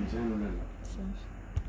مزيان ولا لا؟ صافي.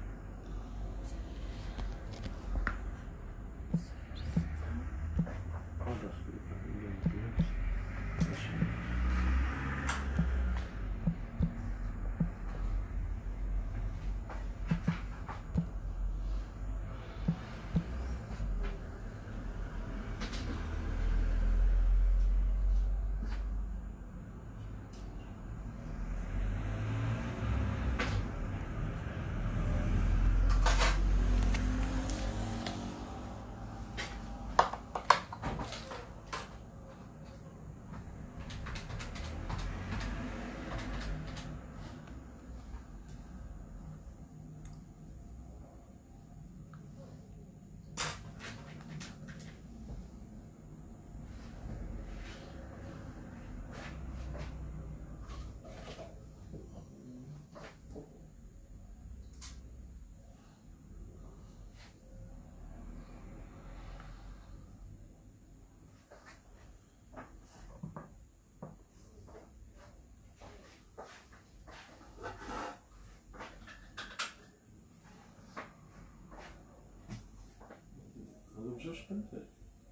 هذا بجوج قنفات.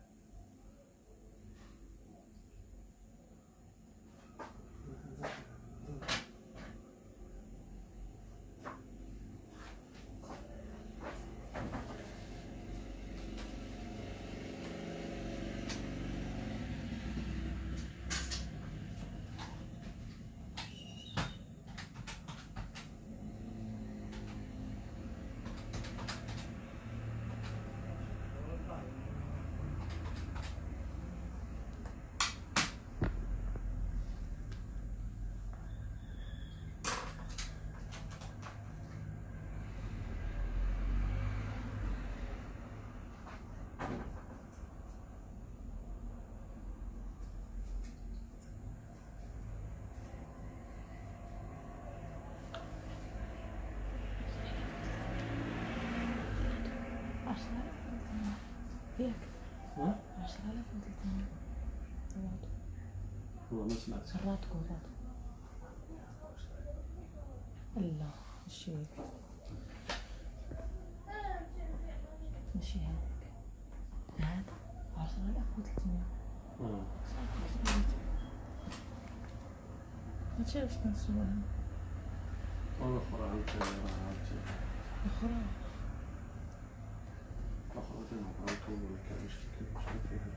ياك ها؟ 10,300 والله ما سمعت. الراتكو لا ماشي هذاك، هذا 10,300. هادشي علاش كنسولها. والأخرى عاوتاني راه عاوتاني الأخرى تنهضرو ولا كاين مشكل فيها.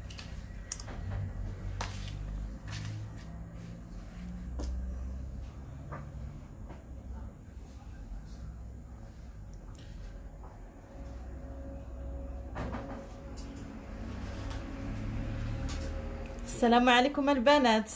السلام عليكم البنات.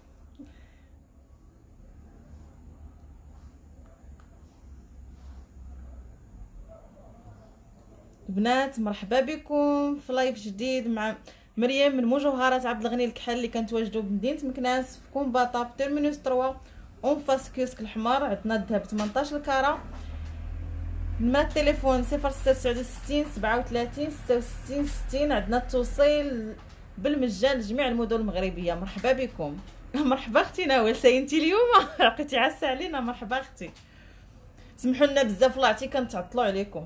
البنات مرحبا بكم في لايف جديد مع مريم من مجوهرات عبد الغني الكحل اللي كنتواجدوا بمدينه مكناس في كومباطا في تيرمينوس 3 اون فاس كيوسك الحمار. عندنا الذهب 18 الكاره. ما التليفون 0669 37 66 60. عندنا التوصيل بالمجان لجميع المدن المغربيه. مرحبا بكم. مرحبا اختي نوال، ساينتي اليوم لقيتي عسى علينا. مرحبا اختي، سمحوا لنا بزاف الله عرفتي كنتعطلوا عليكم.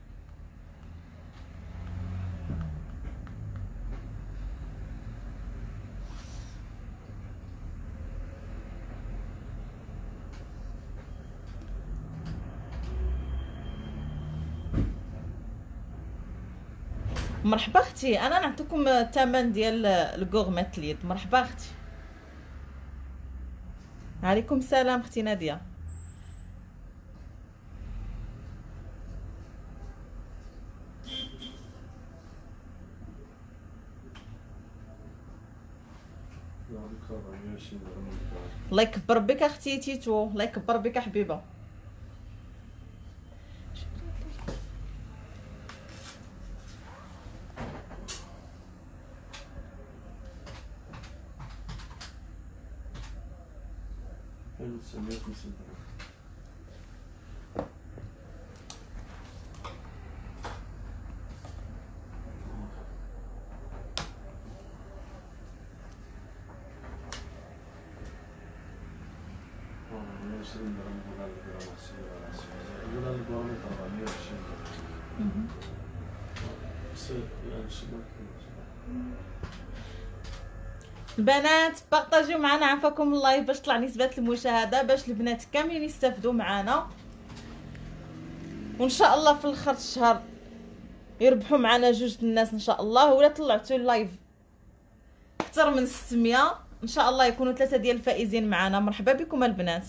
مرحبا اختي، انا نعطيكم الثمن ديال الكورميت اليد. مرحبا اختي. عليكم السلام اختي ناديه. الله يكبر بك اختي تيتو، الله يكبر بك حبيبه. البراميل 420 بس يعني الشباب البنات بارطاجيو معنا عافاكم اللايف باش طلع نسبة المشاهدة، باش البنات كاملين يستافدوا معنا، وان شاء الله في الاخر الشهر يربحوا معنا جوج الناس ان شاء الله. ولا طلعتوا اللايف اكثر من 600 ان شاء الله يكونوا 3 ديال الفائزين معنا. مرحبا بكم البنات،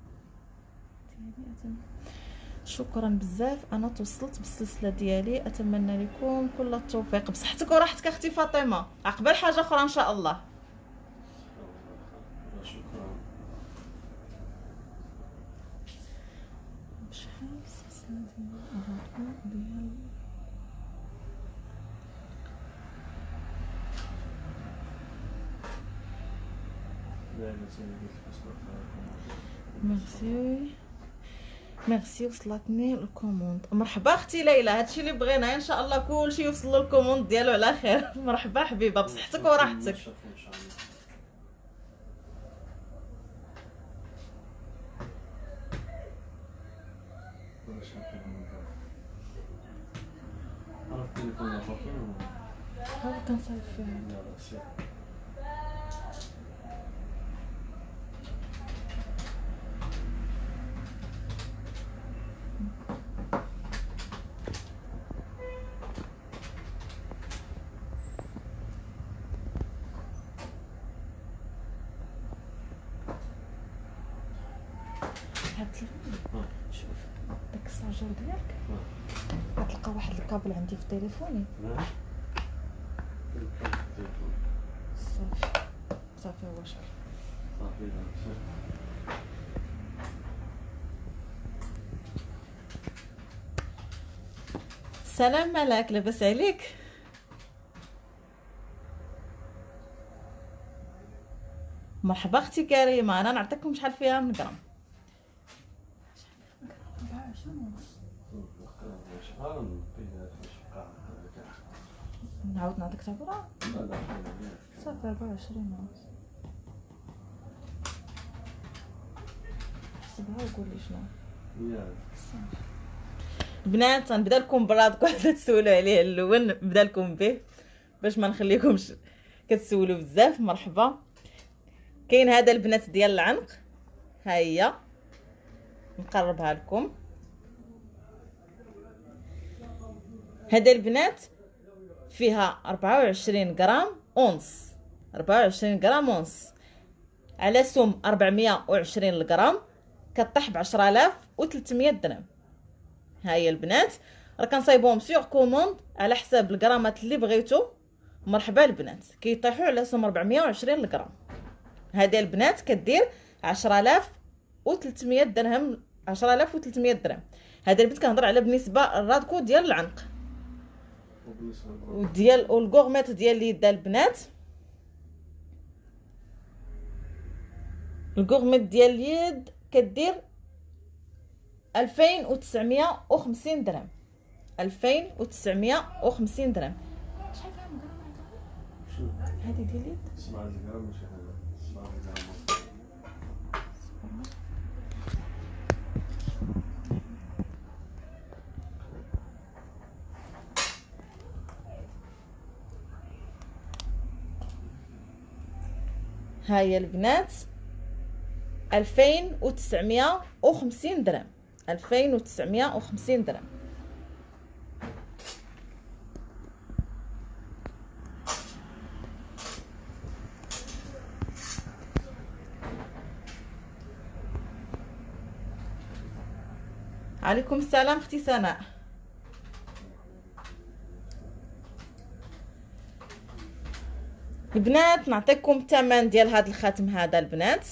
شكرا بزاف. انا توصلت بالسلسله ديالي، اتمنى لكم كل التوفيق بصحتك وراحتك اختي فاطمه. عقبال حاجه اخرى ان شاء الله. شكرا. بشحال السلسله ديال ميرسي ميرسي، وصلتني الكوموند. مرحبا اختي ليلى، هادشي اللي بغينا ان شاء الله كلشي يوصل الكوموند ديالو على خير. مرحبا حبيبه بصحتك وراحتك. هاو كنصايب فيها شوف داك الصاجور ديالك غتلقى واحد الكابل عندي في تليفوني. صافي صافي هو شحال صافي. سلام ملاك، لاباس عليك؟ مرحبا اختي كريمه. انا نعطيكم شحال فيها من غرام. 24 نعاود نعطيك تعبيره. صافي 24 ونص. حسبها وقول لي شنو. البنات غنبدا لكم برادك واحد تسولوا عليه اللون، نبدا لكم به باش ما نخليكمش كتسولوا بزاف. مرحبا. كاين هذا البنات ديال العنق، ها هي نقربها لكم. هذا البنات فيها 24 غرام اونص، 24 غرام اونص على سم 420 الغرام، كطيح ب 10300 درهم. ها هي البنات راه كنصايبوهم سيغ كوموند على حساب الغرامات اللي بغيتو. مرحبا البنات، كيطيحوا على سم 420 الغرام. هذه البنات كدير 10300 درهم، 10300 درهم. هذا البنت كنهضر على بالنسبه الرادكو ديال العنق وديال الكورميت ديال اليد البنات. الكورميت ديال اليد كدير 2950 درهم، 2950 درهم. شحال فيها من غرام هذه ديال اليد؟ 7 غرام ماشي هذا 7 غرام. ها هي البنات 2950 درهم، 2950 درهم. عليكم السلام اختي سناء. البنات نعطيكم الثمن ديال هذا الخاتم هذا البنات.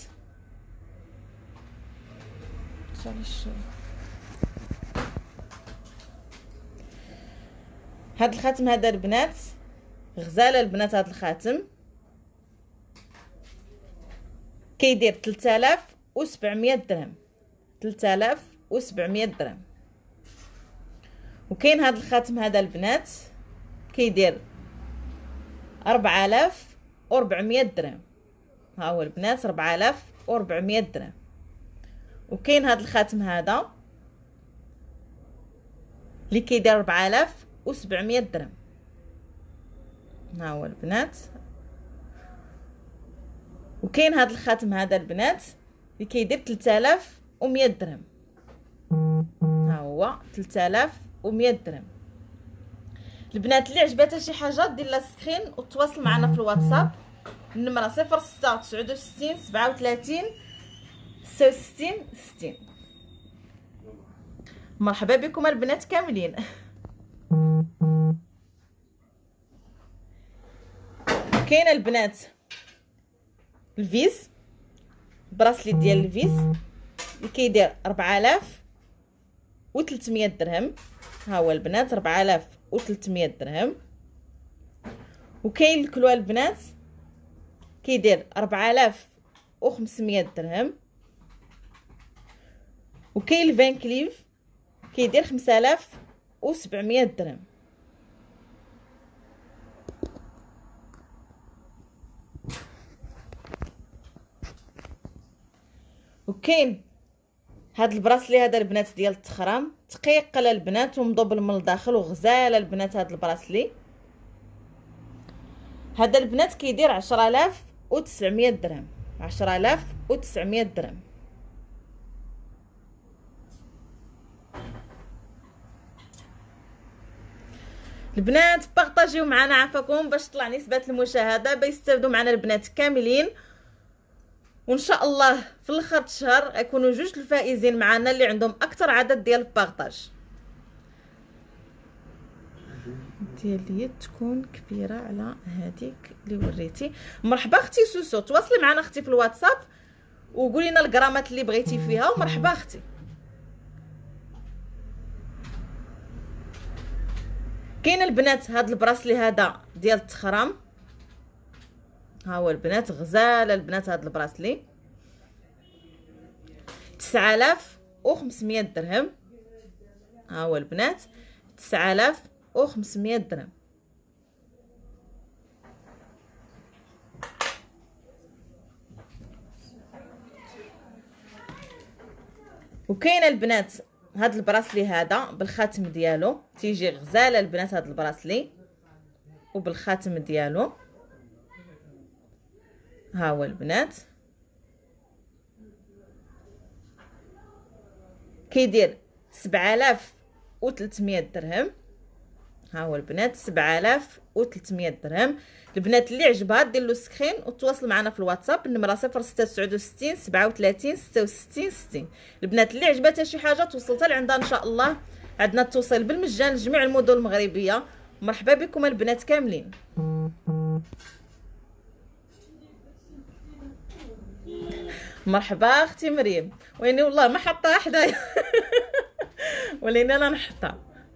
هذا الخاتم هذا البنات غزاله البنات. هذا الخاتم كيدير 3700 درهم، 3700 درهم. وكاين هذا الخاتم هذا البنات كيدير 4400 درهم. ها هو البنات 4400 درهم. وكاين هذا الخاتم هذا اللي كيدير 4700 درهم. ها هو البنات. وكاين هذا الخاتم هذا البنات اللي كيدير 3100 درهم. ها هو 3100 درهم. البنات اللي عجباتها شي حاجه دير لها سكرين وتواصل معنا في الواتساب. النمره 06 69 37 66 60. مرحبا بكم البنات كاملين. كاين البنات الفيز، براسلي ديال الفيز اللي كيدير 4300 درهم. ها هو البنات 4300 درهم. وكاين الكلوه البنات كيدير 4500 درهم. وكاين الفان كليف كيدير 5700 درهم. وكاين هاد البراسلي هذا البنات ديال التخرام، تقيقله البنات ومضوبل من الداخل وغزاله البنات. هاد البراسلي هذا البنات كيدير 10900 درهم. 10900 درهم. البنات بارطاجيو معنا عافاكم باش تطلع نسبه المشاهده باش يستافدوا معنا البنات كاملين. وان شاء الله في الاخر الشهر غيكونوا جوج الفائزين معنا اللي عندهم اكثر عدد ديال البارطاج ديال اليد تكون كبيره على هذيك اللي وريتي. مرحبا اختي سوسو، تواصلي معنا اختي في الواتساب وقولي لنا الغرامات اللي بغيتي فيها. ومرحبا اختي. كاين البنات هاد البراسلي هذا ديال التخرام. ها هو البنات غزاله البنات. هاد البراسلي 9500 درهم. ها هو البنات 9500 درهم. وكاين البنات هاد البراسلي هذا بالخاتم ديالو تيجي غزاله البنات. هاد البراسلي وبالخاتم ديالو. ها هو البنات كيدير 7300 درهم. ها هو البنات 7300 درهم. البنات اللي عجبها دير له سكرين وتواصل معنا في الواتساب. النمره 0669 37 66 60. البنات اللي عجباتها شي حاجه توصلتها لعندها ان شاء الله. عندنا التوصيل بالمجان لجميع المدن المغربيه. مرحبا بكم البنات كاملين. مرحبا اختي مريم. ويني والله ما حطها حدايا وليني انا نحطها.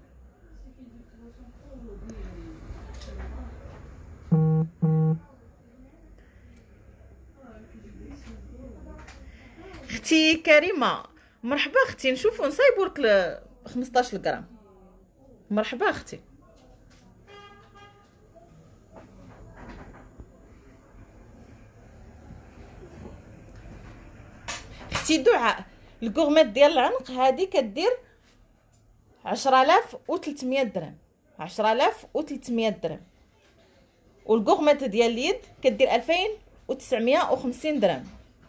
اختي كريمه مرحبا اختي. نشوفوا نصايبوا لك 15 غرام. مرحبا اختي. اختي دعاء الكوغمات ديال العنق هذه كدير 10300 درهم. 10300 درهم. والكوغمات ديال اليد كدير 2950 درهم.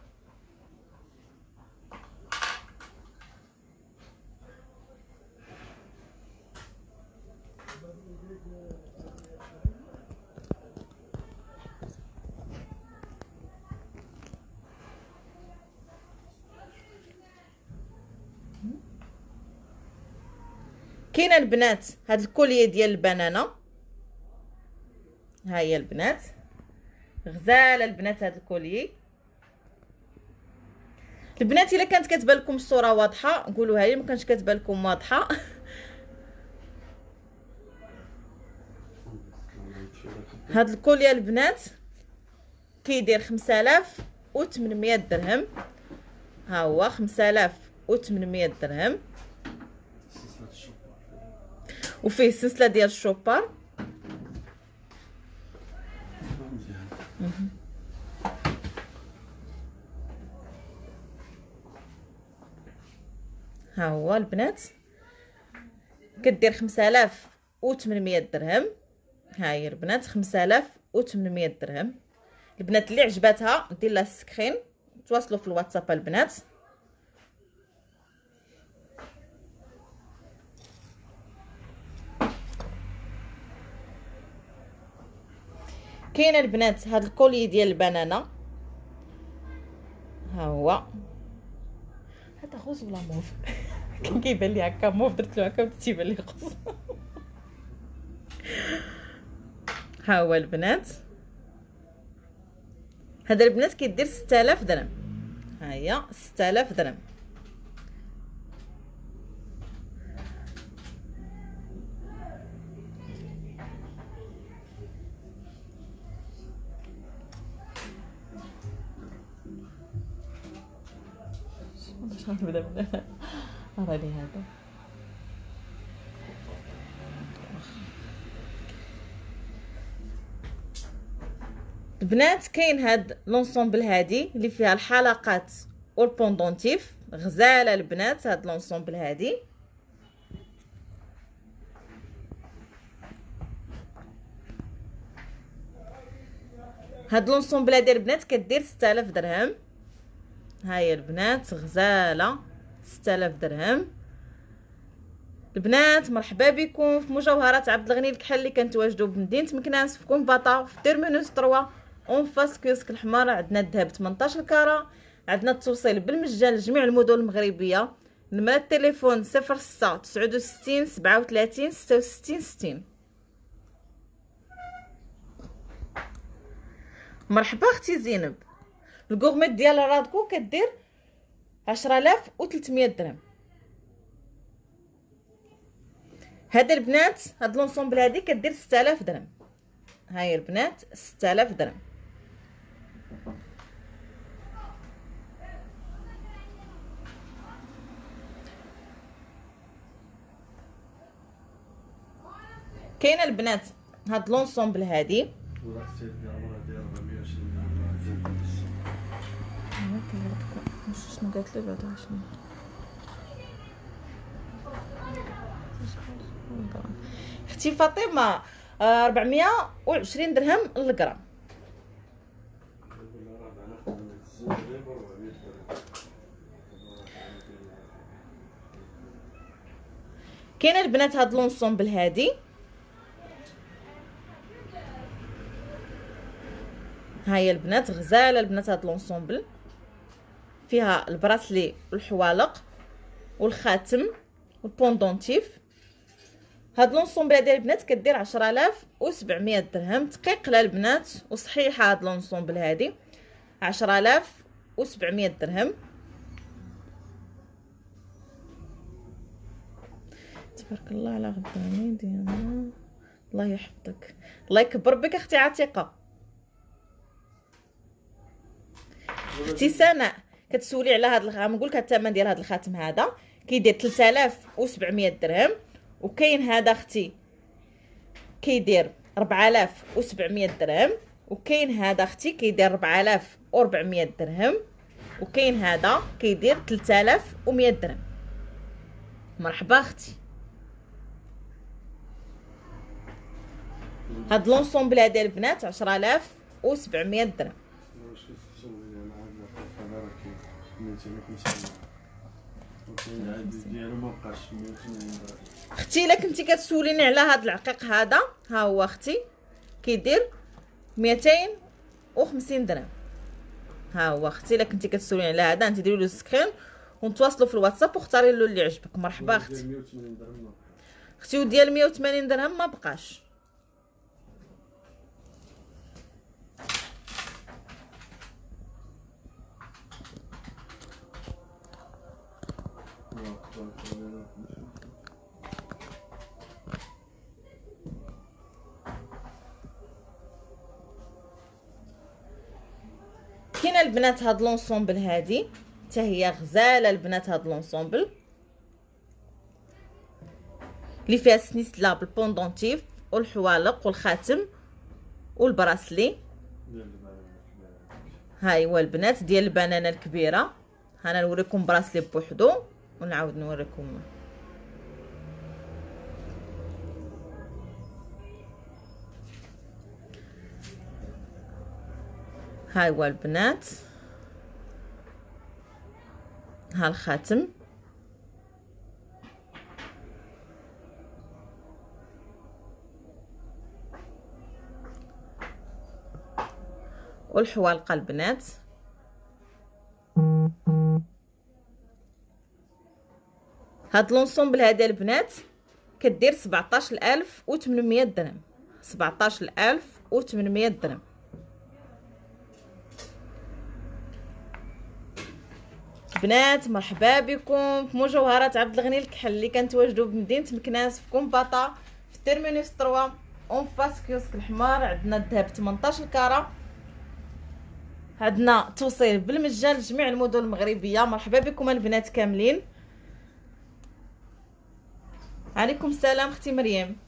كاين البنات هاد الكوليه ديال البنانه. ها هي البنات غزاله البنات. هاد الكوليه البنات الا كانت كتبان لكم الصوره واضحه قولوها لي، ما كانش كتبان لكم واضحه هاد الكوليه البنات كيدير 5800 درهم. ها هو 5800 درهم. وفيه سلسله ديال الشوبار. ها هو البنات كدير 5800 درهم. ها هي البنات 5800 درهم. البنات اللي عجباتها دير لها السكرين، تواصلوا في الواتساب البنات. كاينه البنات هاد الكولي ديال البنانه، ها هو هذا غوز ولا موف؟ كان كيبان لي هكا موف، درت له هكا بدات تيبان لي غوز. ها هو البنات، هذا البنات كيدير 6000 درهم. ها هي 6000 درهم. نبدا من راني هذا البنات. كاين هاد لونسومبل هادي اللي فيها الحلقات والبوندونتيف، غزاله البنات هاد لونسومبل هادي. هاد لونسومبل هادي البنات كدير 6000 درهم. ها هي البنات غزاله 6000 درهم. البنات مرحبا بكم في مجوهرات عبد الغني الكحل اللي كنتواجدوا بمدينه مكناس في كومباطا في تيرمينوس 3 اون فاس كيوسك الحمار. عندنا الذهب 18 كاره، عندنا التوصيل بالمجان لجميع المدن المغربيه. نمره التليفون 06 69 37 66 60. مرحبا اختي زينب. الكورميت ديال رادكو كدير 10300 درهم. هذا البنات هاد لونسومبل هادي كدير 6000 درهم. ها هي البنات 6000 درهم. كاينه البنات هاد لونسومبل هادي شنو قالت لي بعدا شنو اختي فاطمه 420 درهم للغرام. كاينه البنات هاد لونسومبل هادي، ها هي البنات غزاله البنات هاد لونسومبل، فيها البراسلي والحوالق والخاتم والبوندونتيف. هاد لونسومبل هادي البنات كدير 10700 درهم. تقيقله البنات وصحيحه هاد لونسومبل هادي 10700 درهم. تبارك الله على غداني ديالنا، الله يحفظك، الله يكبر بك اختي عتيقه. اختي سناء كتسولي على هاد غنقول لك الثمن ديال هاد الخاتم هذا كيدير 3700 درهم. وكاين هذا اختي كيدير 4700 درهم. وكاين هذا اختي كيدير 4400 درهم. وكاين هذا كيدير 3100 درهم. مرحبا اختي. هاد لونسومبل هذا البنات 10700 درهم. اختي الا كنتي كتسوليني على هاد العقيق هذا، ها هو اختي كيدير 250 درهم. ها هو اختي الا كنتي كتسوليني على هذا انت ديري له سكرين ونتواصلوا في الواتساب واختاري له اللي يعجبك. مرحبا اختي. اختي وديال 180 درهم ما بقاش. كاينه البنات هاد لونسومبل هادي حتى هي غزاله البنات. هاد لونسومبل اللي فيها السنسله بالبوندونتيف والحوالق والخاتم والبراسلي. هاي هو البنات ديال البنانه الكبيره. انا نوريكم براسلي بوحدو ونعاود نوريكم. هاي هو البنات، ها الخاتم، والحوالقه البنات. هاد لونسومبل هذا البنات كدير 17800 درهم، 17800 درهم. بنات مرحبا بكم في مجوهرات عبد الغني الكحل اللي كنتواجدوا بمدينه مكناس في كومباطا في تيرمينوس 3 اون فاس كيوسك الحمار. عندنا الذهب 18 كاره، عندنا توصيل بالمجان لجميع المدن المغربيه. مرحبا بكم البنات كاملين. عليكم السلام اختي مريم.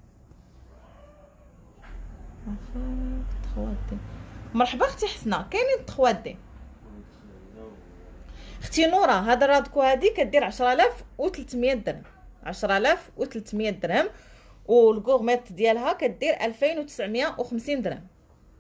مرحبا اختي حسنه. كاينين تخوادي اختي نوره. هذا الرادكو هذه كدير 10300 درهم، 10300 درهم. والكورميت ديالها كدير 2950 درهم.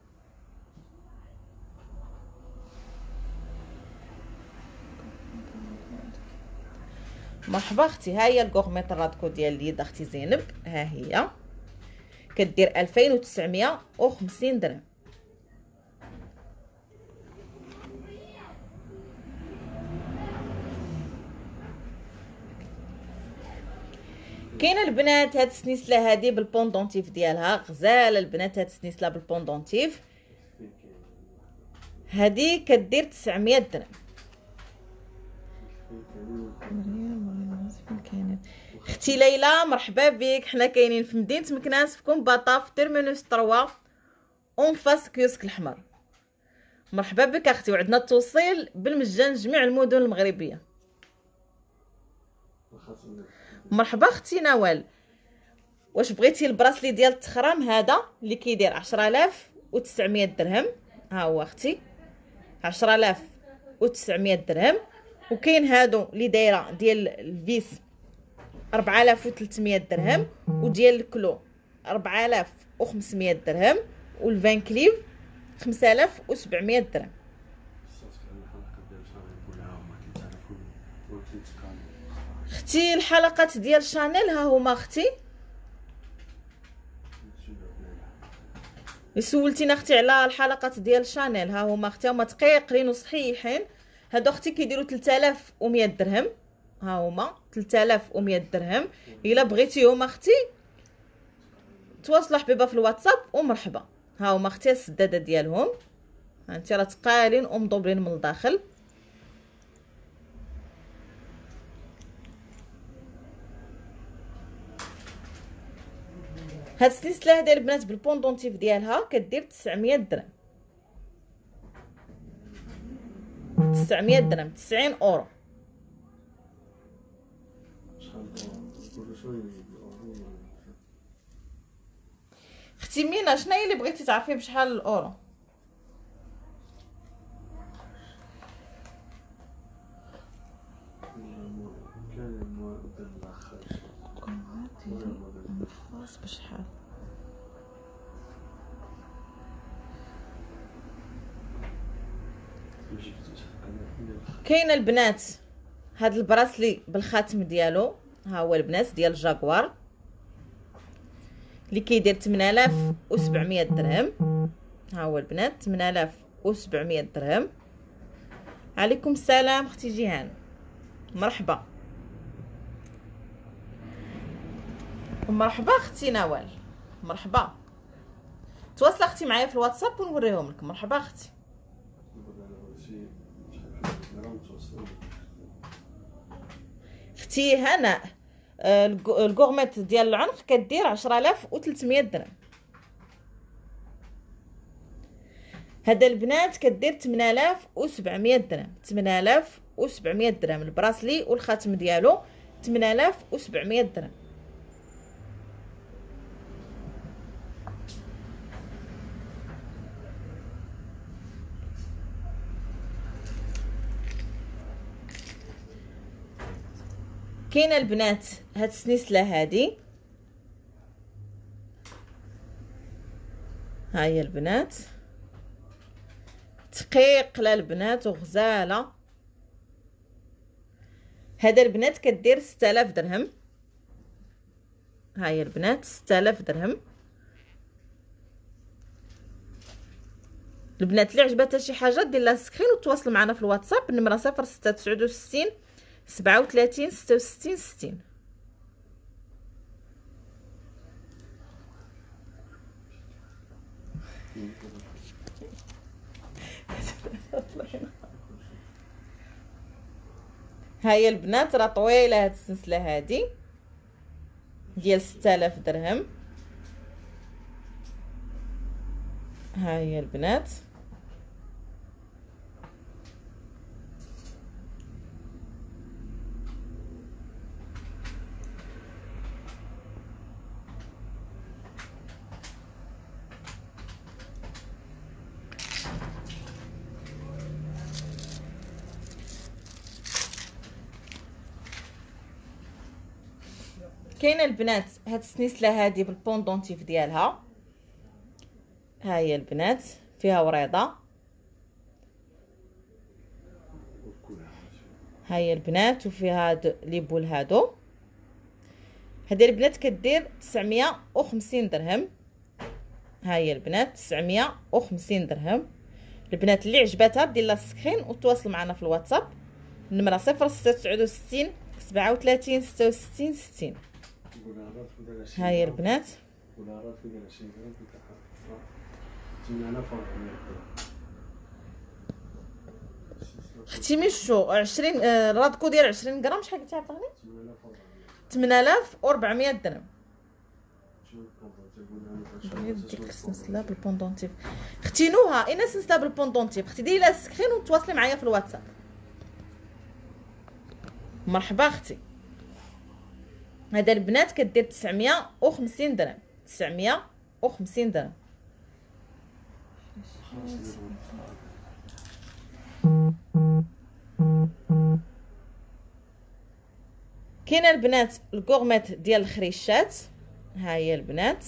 مرحبا اختي. ها هي الكورميت الرادكو ديال اليد اختي زينب، ها هي كدير 2950 درهم. كاينه البنات هاد السنيسله هادي بالبوندونتيف ديالها غزاله البنات. هاد السنيسله بالبوندونتيف هادي كدير 900 درهم. اختي ليلى مرحبا بك. حنا كاينين في مدينه مكناس في كومباطا في تيرمينوس 3 اون فاس كيوسك الحمر. مرحبا بك اختي. وعندنا التوصيل بالمجان لجميع المدن المغربيه. مرحبا اختي نوال. واش بغيتي البراسلي ديال التخرام هذا اللي كيدير 10900 درهم؟ ها هو اختي 10900 درهم. وكاين هادو اللي دايره ديال الفيس 4300 درهم، وديال الكلو 4500 درهم، والفان كليف 5700 درهم. اختي الحلقات ديال شانيل ها هما اختي. سولتينا اختي على الحلقات ديال شانيل، ها هما اختي. هما دقيقين وصحيحين. هادو اختي كيديروا 3100 درهم. ها هما 3100 درهم. الا بغيتيهم اختي تواصلوا حبيبه في الواتساب ومرحبا. ها هما اختي السداده ديالهم، هانتي راه تقالين ومضوبلين من الداخل. هاد السلسله هذه البنات بالبوندونتيف ديالها كدير 900 درهم. 900 درهم 90 اورو. اختي مينا شنو هي اللي بغيتي تعرفي بشحال الاورو؟ بشحال كاين البنات هاد البراسلي بالخاتم ديالو. ها هو البنات ديال الجاكوار اللي كيدير 8700 درهم. ها هو البنات 8700 درهم. عليكم السلام اختي جيهان مرحبا. مرحبا اختي نوال مرحبا. تواصل اختي معايا في الواتساب ونوريهم لك. مرحبا اختي. اختي هنا الكورميت ديال العنق كدير 10300 درهم. هذا البنات كدير 8700 درهم. 8700 درهم البراسلي والخاتم ديالو 8700 درهم. كاينه البنات هاد السنيسله هادي، ها هي البنات دقيقه البنات وغزاله. هذا البنات كدير 6000 درهم. ها هي البنات 6000 درهم. البنات اللي عجبتها شي حاجه دير لها سكرين وتواصل معنا في الواتساب، النمره 0669 37 66 60. ها هي البنات راه طويله هاد السلسله هادي ديال 6000 درهم. ها هي البنات. كاينه البنات هاد السنسله هادي بالبوندونتيف ديالها. ها هي البنات فيها وريضه. ها هي البنات وفيها هاد لي بول هادو. هادي البنات كدير 950 درهم. ها هي البنات 950 درهم. البنات اللي عجباتها دير لها سكرين وتواصل معنا في الواتساب، النمره 0669 37 66 60. ها هي البنات. اختي مشو 20 رادكو ديال 20 غرام شحال قلتي عطاني؟ 8400 درهم. ديك السلسله بالبوندونتيف اختي نوها، اين سلسله بالبوندونتيف اختي ديري لها سكرين وتواصلي معايا في الواتساب. مرحبا اختي. هذا البنات كدير 950 درهم. 950 درهم. كاينه البنات الكورميت ديال الخريشات. ها هي البنات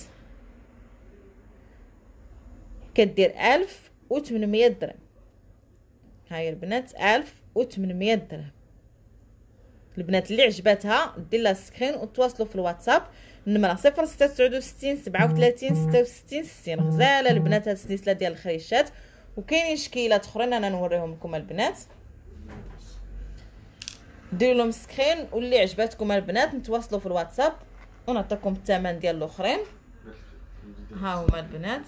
كدير 1800 درهم. ها هي البنات 1800 درهم. البنات اللي عجباتها دير لها سكرين وتواصلوا في الواتساب، النمره 0669 37 66 60. غزاله البنات هاد السلسله ديال الخريشات. وكاينين شكيلات اخرين انا نوريهم لكم البنات. ديروا لهم سكرين واللي عجباتكم البنات نتواصلوا في الواتساب ونعطيكم الثمن ديال الاخرين. ها هما البنات.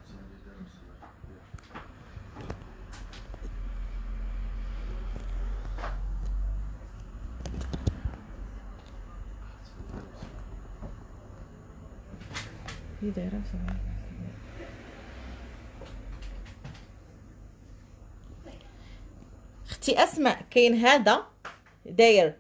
هي دايره اختي اسماء. كاين هذا داير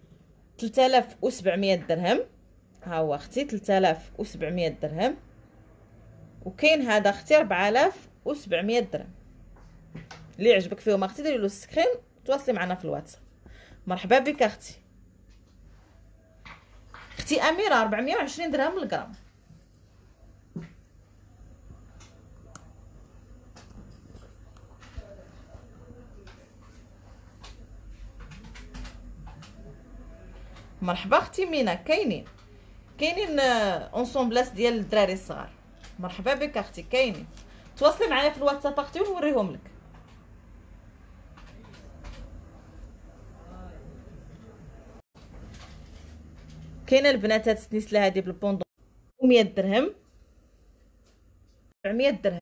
3700 درهم. ها هو اختي 3700 درهم. وكاين هذا اختي 4700 درهم. اللي يعجبك فيهم اختي ديري له السكرين تواصلي معنا في الواتساب. مرحبا بك اختي. اختي اميره 420 درهم للغرام. مرحبا اختي مينا. كاينين اونسومبلاس ديال الدراري الصغار. مرحبا بك اختي. كاينين تواصلي معايا في الواتساب اختي ونوريهم لك. كاينه البنات هاد السنسله هادي بالبوندون 100 درهم. 400 درهم.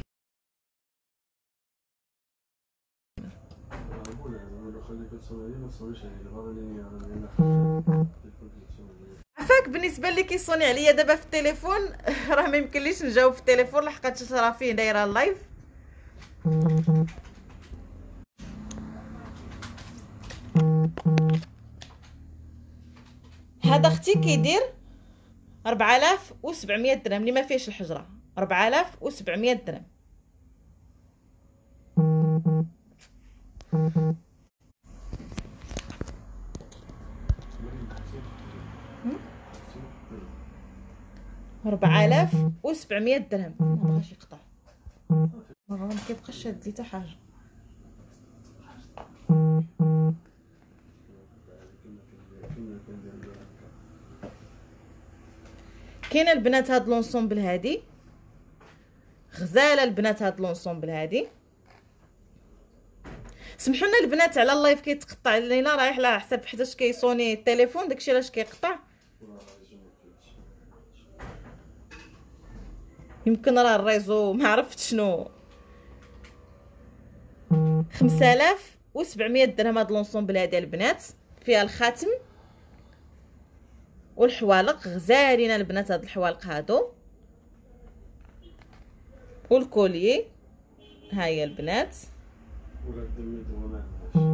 عفاك بالنسبه اللي كيصوني عليا دابا في التليفون راه ما يمكنليش نجاوب في التليفون لحقاش راه فيه دايره اللايف. هذا اختي كيدير 4700 درهم اللي ما فيهش الحجره. 4700 درهم. ربعة آلاف و700 درهم. مبغاش يقطع، ما كيبقاش شاد لي حتى حاجه. كاينه البنات هاد لونسومبل هادي غزاله البنات، هاد لونسومبل هادي. سمحوا لنا البنات على اللايف كيتقطع لينا، رايح على حساب حيتاش كيصوني التليفون داكشي علاش كيقطع. يمكن راه الريزو ما عرفت شنو. 5700 درهم هاد لونسومبل هادي البنات، فيها الخاتم والحوالق غزالين البنات، هاد الحوالق هادو والكوليي. ها هي البنات. ولا الدمي دوما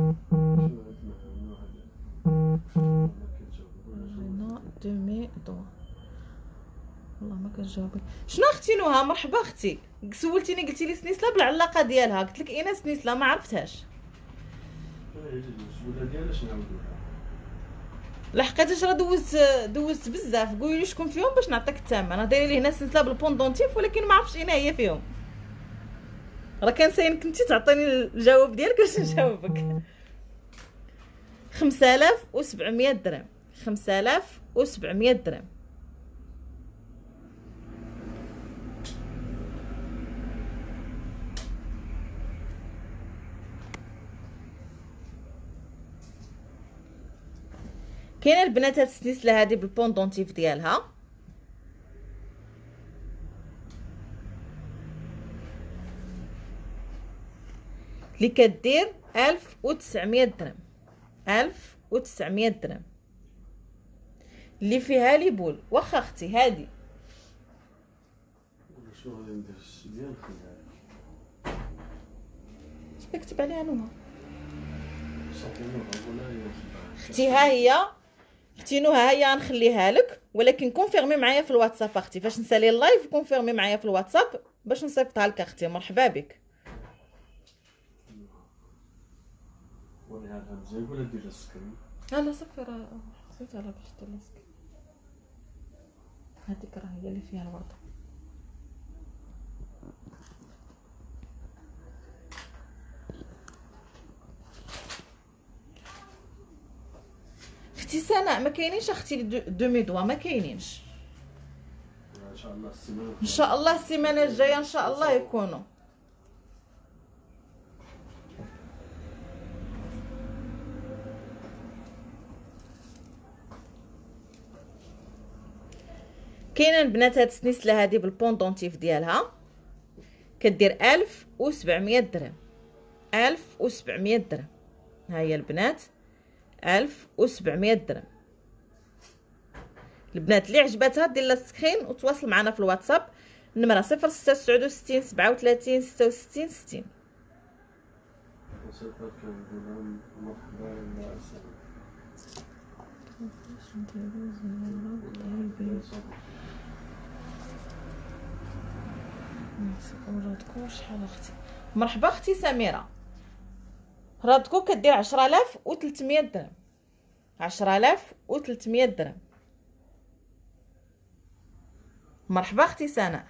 دومي دو. والله ما كنجاوبك. شنو اختي نوها؟ مرحبا اختي. سولتيني قلتي لي سنيسله بالعلاقه ديالها، قلت لك اين سنيسله ما عرفتهاش. ولا ديالها نعاودوها لحقيتاش راه دوزت بزاف. قولي لي شكون فيهم باش نعطيك الثمن. انا دايره لي هنا سلسله بالبوندونتيف ولكن ما عرفتش اين هي فيهم. راه كان ساين كنتي تعطيني الجواب ديالك باش نجاوبك. 5700 درهم. 5700 درهم. كاينه البنات هاد السلسله هادي بالبوندونتيف ديالها، اللي كدير 1900 درهم. 1900 درهم اللي فيها لي بول. واخا اختي هادي ولا شنو غادي ندير السبيان نخليها نكتب عليها نوها. صافي نوض ولا هي اختي ها هي. اختي نوها هي غنخليها لك، ولكن كونفيرمي معايا في الواتساب اختي. فاش نسالي اللايف كونفيرمي معايا في الواتساب باش نصيفطها لك اختي. مرحبا بك. وريها لها مزيان ولا دير السكرين. لا صافي راه حطيت على باش دير لاسك. هذيك راه هي اللي فيها الورده. اختي سناء ما كاينينش اختي دومي دوا، ما كاينينش. ان شاء الله السيمانه ان شاء الله السيمانه الجايه ان شاء الله يكونوا. كاينه البنات هاد السنيسله هادي بالبوندونتيف ديالها كدير 1700 درهم. 1700 درهم. ها هي البنات 1700 درهم. البنات اللي عجباتها دير لها سكرين وتواصل معنا في الواتساب. النمره 0669 37 66 60. وصلت كنقول مرحبا ولا السلام. وراتكو شحال اختي؟ مرحبا اختي سميره. راتكو كدير 10300 درهم. 10300 درهم. مرحبا اختي سناء.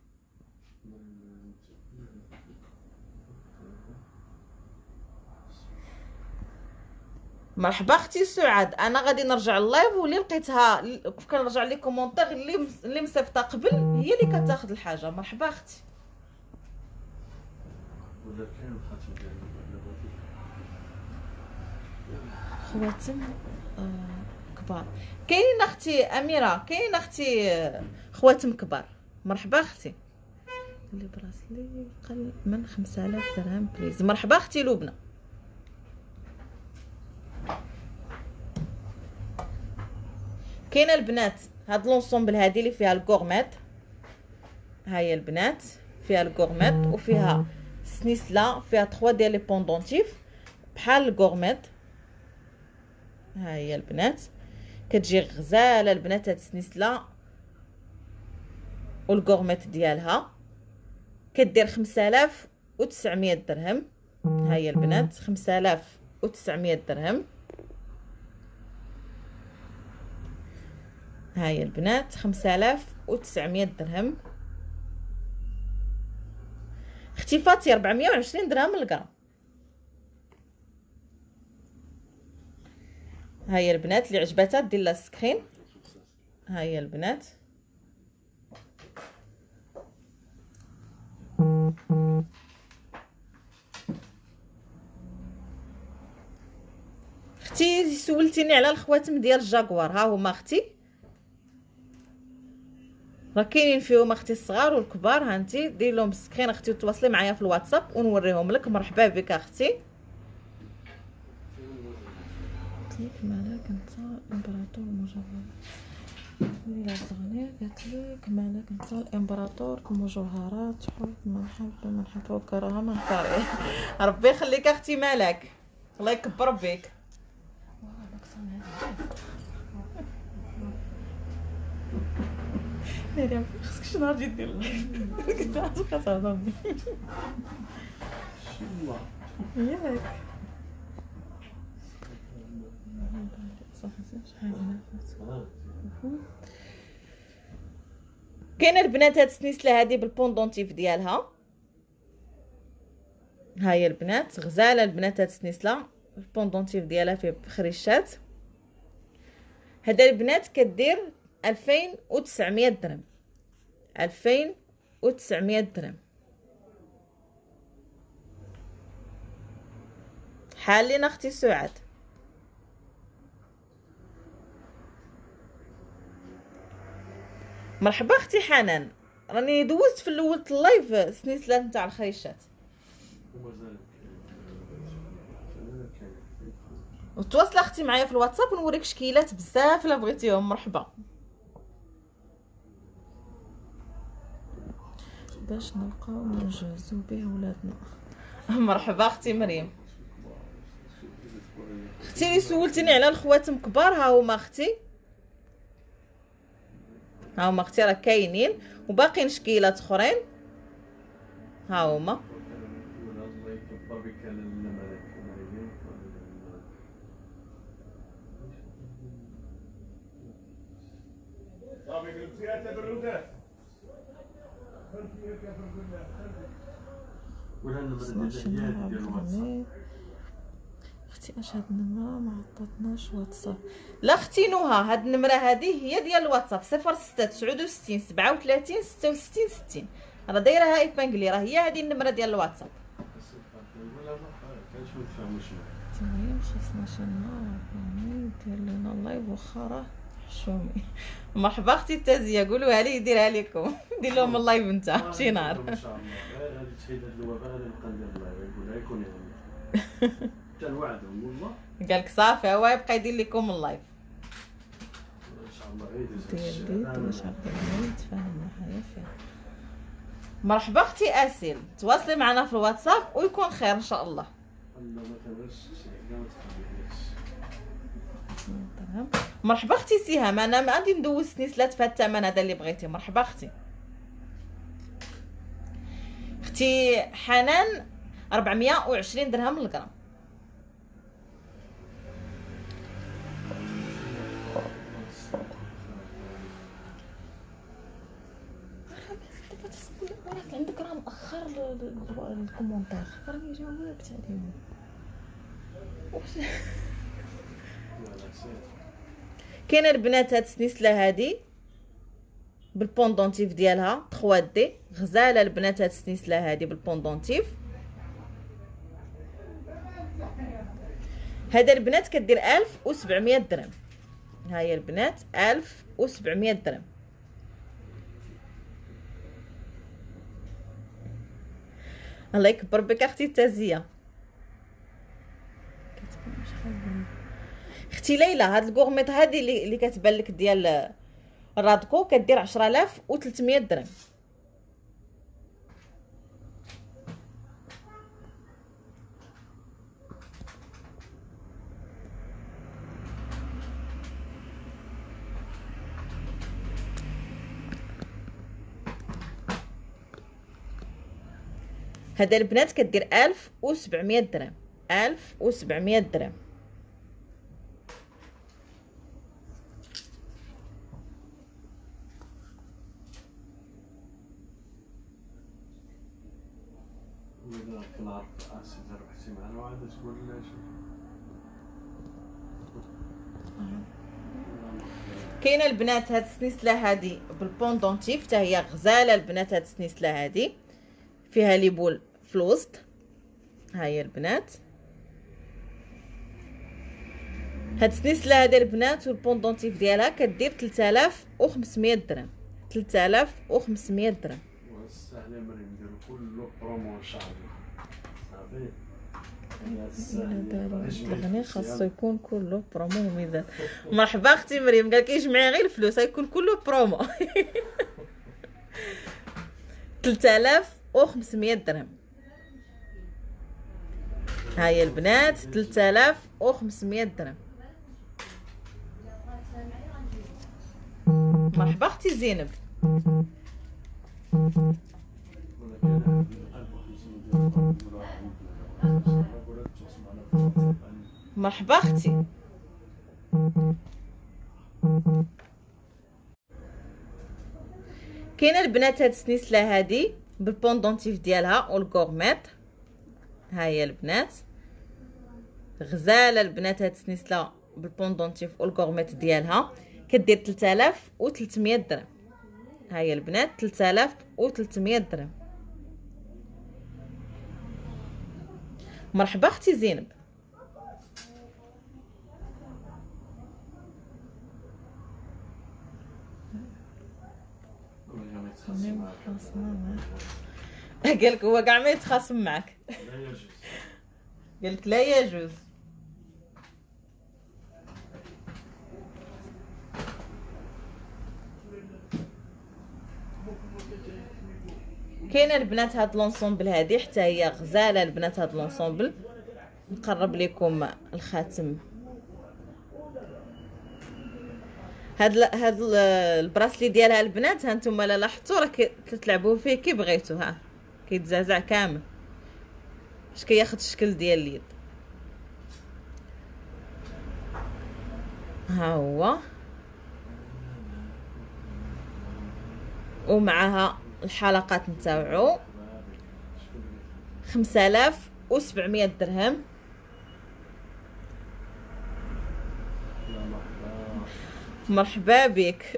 مرحبا اختي سعاد. انا غادي نرجع اللايف واللي لقيتها كنرجع لي كومونتير اللي مصيفطه قبل هي اللي كتاخذ الحاجه. مرحبا اختي. ولا كاين الخاتم ديالنا خواتم كبار كاينين اختي اميره. كاينين اختي خواتم كبار. مرحبا اختي. اللي براسلي قل من 5000 درهم بليز. مرحبا اختي لبنى. كاينه البنات هاد لونسومبل هادي اللي فيها الكورميت. ها هي البنات فيها الكورميت وفيها سنيسله، فيها 3 ديال لي بوندونتيف بحال الكورميت. ها هي البنات كتجي غزاله البنات هاد السنيسله والكورميت ديالها كدير 5900 درهم. ها هي البنات 5900 درهم. ها هي البنات 5900 درهم. اختي فاتي 420 درهم الغرام. ها هي البنات اللي عجبتها دير لها السكرين. ها هي البنات. اختي سولتيني على الخواتم ديال الجاكوار، ها هما اختي، راه كاينين فيهم اختي الصغار والكبار. ها انت دير لهم السكرين اختي وتواصلي معايا في الواتساب ونوريهم لك. مرحبا بك اختي. قلت لك مالك انت الامبراطور المجوهرات، وليلة الغنية قالت لك مالك انت الامبراطور المجوهرات، حب من حب وكرهها من كره. ربي يخليك اختي مالك، الله يكبر بك. مريم خصك شي نهار تجي دير كنت عارفه كتهضرني ياك. كاينه البنات هاد السنيسله هادي بالبوندونتيف ديالها. ها هي البنات غزاله البنات هاد السنيسله، البوندونتيف ديالها فيه خريشات. هذا البنات كدير 2900 درهم، 2900 درهم. حالين اختي سعاد. مرحبا اختي حنان، راني دوزت في الاول اللايف سنيسلات نتاع الخريشات، وتواصل اختي معايا في الواتساب ونوريك شكيلات بزاف الا بغيتيهم. مرحبا. باش نلقاو نجهزو به ولادنا. مرحبا اختي مريم. اختي اللي سولتيني على الخواتم كبار، ها هما اختي، ها هما اختي راه كاينين وباقيين شكيلات اخرين. ها هما اختي. اش هاد النمره ما عطاتناش واتساب؟ لا اختي نوها، هاد النمره هادي هي ديال الواتساب 06 69 37 66 60. راه دايرها ايبانكلي، راه هي هادي النمره ديال الواتساب. مريم خصنا شي نهار دير لنا اللايف واخا راه حشومي. مرحبا اختي تازيه، قولوها لي يديرها لكم. دير لهم اللايف نتا شي نهار ان شاء الله. غادي تحيد هاد الوباء، غادي نبقى ندير اللايف يقولها يكون يعني حتى الوعدهم والله. قالك صافي هو يبقى يدير لكم اللايف ان شاء الله. دير واش عرفتي نتفاهم معايا فيها. مرحبا اختي اسيل، تواصلي معنا في الواتساب ويكون خير ان شاء الله. مرحبا اختي سهام، انا غادي ندوز سنيسلات في هاد الثمن هذا اللي بغيتي. مرحبا اختي. اختي حنان 420 درهم للغرام. عندك راه مأخر الكومونتير، راني جاوبت عليهم. كاينه البنات هاد السنيسله هادي بالبوندونتيف ديالها 3 دي، غزاله البنات هاد السنيسله هادي بالبوندونتيف. هذا البنات كدير 1700 درهم. ها هي البنات 1700 درهم. الله يكبر بك اختي تازيه. اختي ليلى هاد الكورميط هادي اللي كتبان لك ديال الرادكو كدير 10300 درهم. هذا البنات كدير 1700 درهم، 1700 درهم. كاينه البنات هاد السنسله هادي بالبوندونتيف حتى هي غزاله البنات. هاد السنسله هادي فيها لي بول في الوسط. ها هي البنات هاد السنسله هادي البنات والبوندونتيف ديالها كدير 3500 درهم. 3500 درهم. والسهله مريم نديرو كله برومو ان شاء الله. صافي الغني خاصو يكون كله برومو وميزان. مرحبا اختي مريم، قالك يجمعي غير الفلوس غيكون كله برومو. 3500 درهم. ها هي البنات 3500 درهم. مرحبا اختي زينب. مرحبا اختي. كاينه البنات هاد السنسله هادي بالبوندونتيف ديالها والغورميت. ها هي البنات غزاله البنات. هاد السنسله بالبوندونتيف والغورميت ديالها كدير 3300 درهم. ها هي البنات 3300 درهم. مرحبا اختي زينب. قالك هو كاع ما يتخاصم معك. قالك لا يجوز. كاينه البنات هاد لونسومبل هادي حتى هي غزاله البنات. هاد لونسومبل نقرب لكم الخاتم. هاد البراسلي ديالها البنات. ها نتوما لا لاحظتوا راه كتلعبوا فيه كي بغيتو. ها كيتزعزع كامل باش كياخد الشكل ديال اليد. ها هو ومعها الحلقات نتاوعو 5700 درهم. مرحبا بك.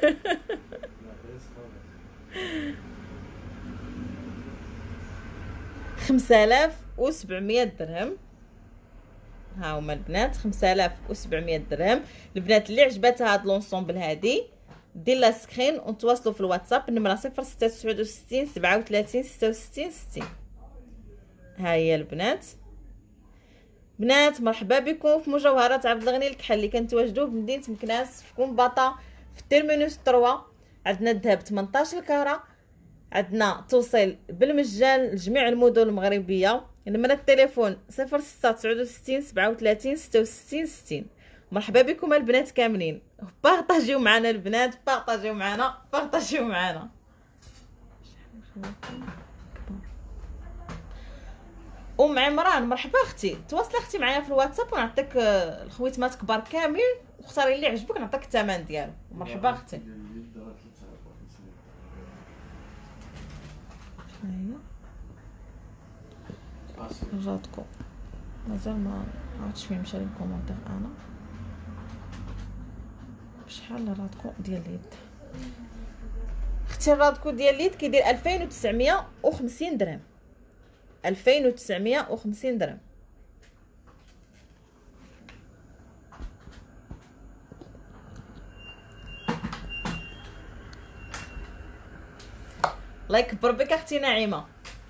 5700 درهم. ها هما البنات 5700 درهم. البنات اللي عجبتها هاد لونسومبل هادي دير لا سكرين ونتواصلوا في الواتساب. النمره 0669 37 66 60. ها هي البنات. بنات مرحبا بكم في مجوهرات عبد الغني الكحل اللي كنتواجدوا بمدينه مكناس في كومباطا في التيرمينوس 3. عندنا الذهب 18 الكاره. عندنا توصيل بالمجان لجميع المدن المغربيه. نمره التليفون 0669 37 66 60. مرحبا بكم البنات كاملين. بارطاجيو معنا البنات، بارطاجيو معنا، بارطاجيو معنا. ام عمران مرحبا اختي. تواصلي اختي معايا في الواتساب ونعطيك الخويتمات كبار كاملين واختاري اللي عجبك نعطيك الثمن ديالو. مرحبا اختي. رجعتكم مازال ما عرفتش فين مشى الكومونتير. انا بشحال الرادكو ديال اليد اختي؟ الرادكو ديال اليد كيدير 2950 درهم. 2950 درهم. الله يكبر بك اختي نعيمه.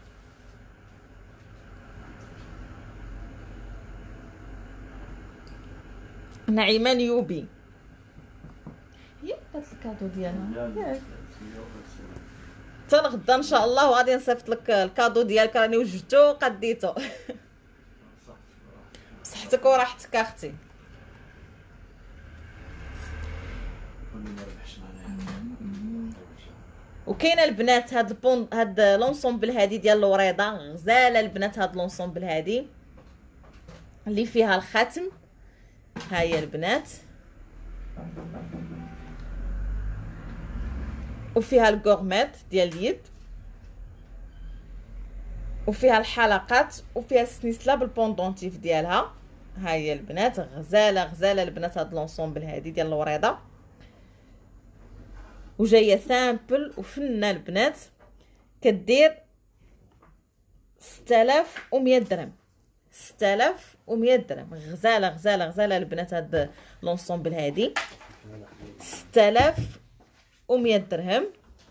نعيمه نيوبي هي هاد الكادو ديالها. حتى لغدا ان شاء الله وغادي نصيفط لك الكادو ديالك. راني وجدتو قديتو. بصحتك وراحتك اختي. وكاينه البنات هاد لونسومبل هادي ديال الوريضه غزاله البنات. هاد لونسومبل هادي اللي فيها الخاتم. ها هي البنات وفيها الغورميت ديال اليد وفيها الحلقات وفيها السنسله بالبوندونتيف ديالها. ها هي البنات غزاله غزاله البنات. هاد لونسومبل هادي ديال الوريضه وجايه سامبل وفنه البنات، كدير 6100 درهم. 6100 درهم، غزاله غزاله غزاله البنات. هاد لونسومبل هادي 6100 درهم،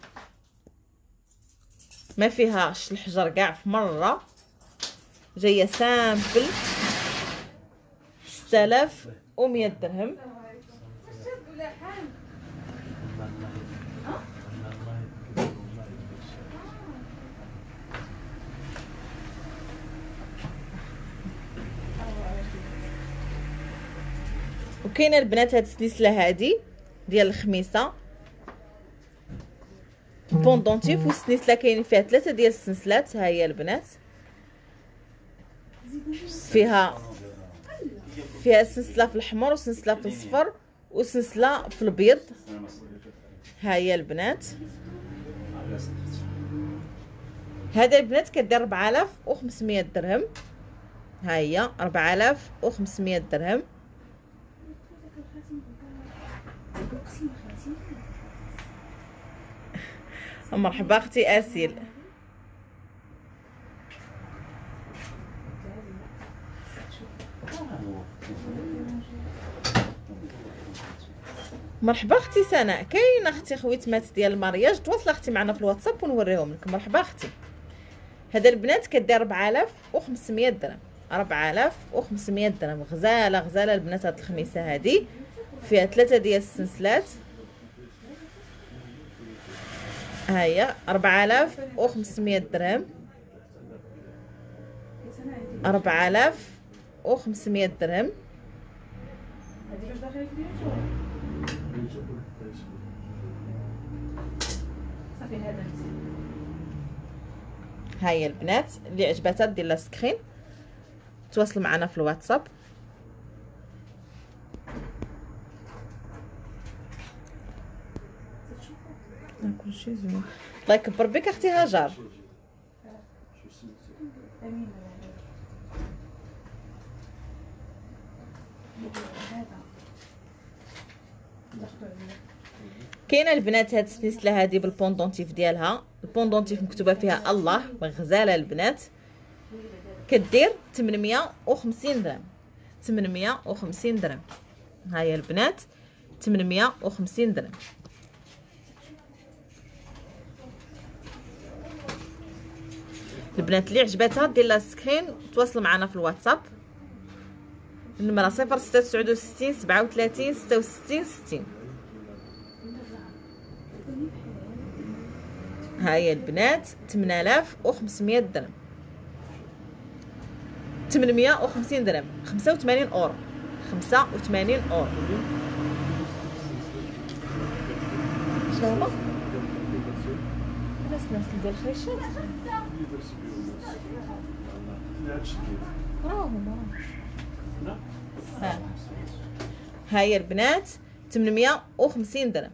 ما فيهاش الحجر كاع في مره، جايه سامبل 6100 درهم. وكاينه البنات هاد السلسله هادي ديال الخميسه بوندونتيف، والسلسله كاينين فيها 3 ديال السلسلات. ها هي البنات، فيها سلسله في الاحمر وسلسله في الصفر وسلسله في الابيض. ها هي البنات، هذا البنات كدير 4500 درهم. ها هي 4500 درهم. مرحبا اختي اسيل. مرحبا اختي سناء. كاين اختي خويتمات ديال المارياج، تواصل اختي معنا في الواتساب ونوريهم لك. مرحبا اختي. هذا البنات كدير 4500 درهم. 4500 درهم، غزاله غزاله البنات. هاد الخميسه هادي فيها 3 ديال السنسلات. ها هي 4500 درهم. 4500 درهم. ها هي البنات اللي عجباتها دير لها سكرين، تواصلوا معنا في الواتساب. كلشي زوين. الله يكبر بك اختي هاجر. كاينه البنات هاد السلسله هادي بالبوندونتيف ديالها. البوندونتيف مكتوبه فيها الله، غزاله البنات. كدير 850 درهم. 850 درهم. ها هي البنات 850 درهم. البنات اللي عجباتها دير لها سكرين، تواصلوا معنا في الواتساب. النمره 0669 37 66 60. ها هي البنات 8500 درهم. 850 درهم، 85 اورو. 85 اورو. شنو هما؟ ناس ديال الخيشات راهم. ها هي البنات 850 درهم.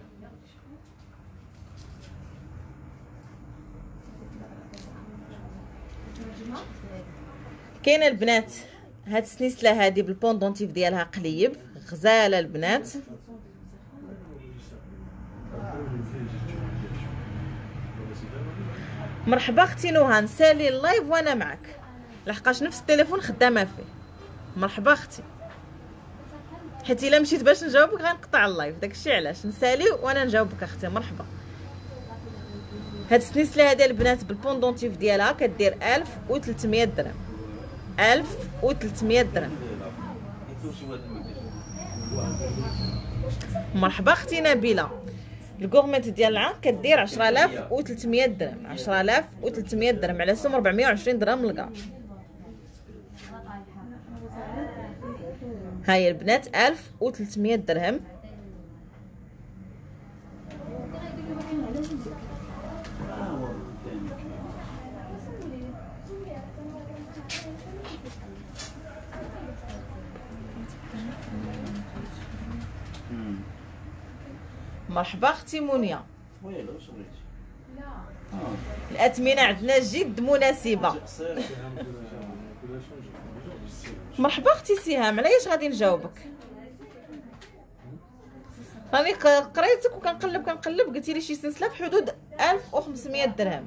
كاينه البنات هاد السلسله هادي بالبوندونتيف ديالها قليب، غزاله البنات. مرحبا اختي نوها، نسالي اللايف وانا معك لحقاش نفس التليفون خدامه فيه. مرحبا اختي، حيت الا مشيت باش نجاوبك غنقطع اللايف، داكشي علاش نسالي وانا نجاوبك اختي. مرحبا. هاد السلسله هادي البنات بالبوندونتيف ديالها كدير 1300 درهم. 1300 درهم. مرحبا اختي نبيله. الكورميت ديال العام كدير 10300 درهم. 10300 درهم على سوم 420 درهم للكاش. هاي البنات 1300 درهم. مرحبا اختي منيا. الاثمنه عندنا جد مناسبه. مرحبا اختي سهام، علاش غادي نجاوبك؟ راني قريتك وكنقلب قلتي لي شي سلسله في حدود 1500 درهم.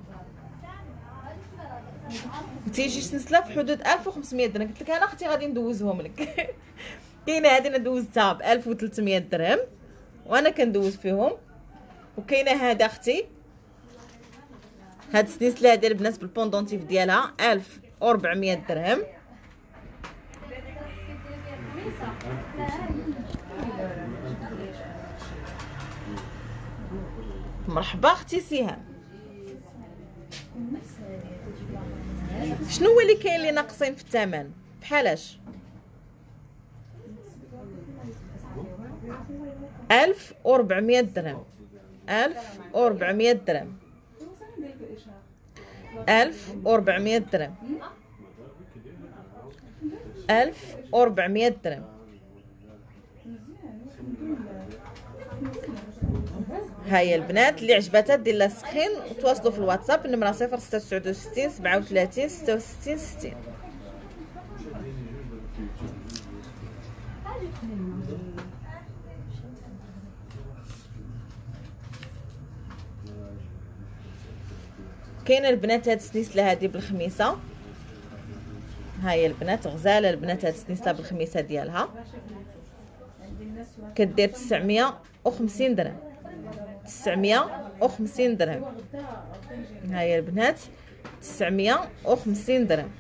قلتي لي شي سلسله في حدود 1500 درهم. قلت لك انا اختي غادي ندوزهم لك. كاينه هذه انا دوزتها ب 1300 درهم وانا كندوز فيهم، وكاينه هذا اختي هاد السلسله هذه البنات بالبوندونتيف ديالها 1400 درهم. مرحبا اختي سهام. شنو هو اللي كاين اللي ناقصين في الثمن بحالاش؟ 1400 درهم. 1400 درهم. 1400 درهم. 1400 درهم. هاي البنات اللي عجبتها دير لها سكرين وتواصلوا في الواتساب. النمره 0669 37 66 60. كاينه البنات هاد السلسله هادي بالخميسه. هاي البنات غزاله البنات هاد السلسله بالخميسه ديالها كدير 950 درهم. 950 درهم. هاي البنات 950 درهم.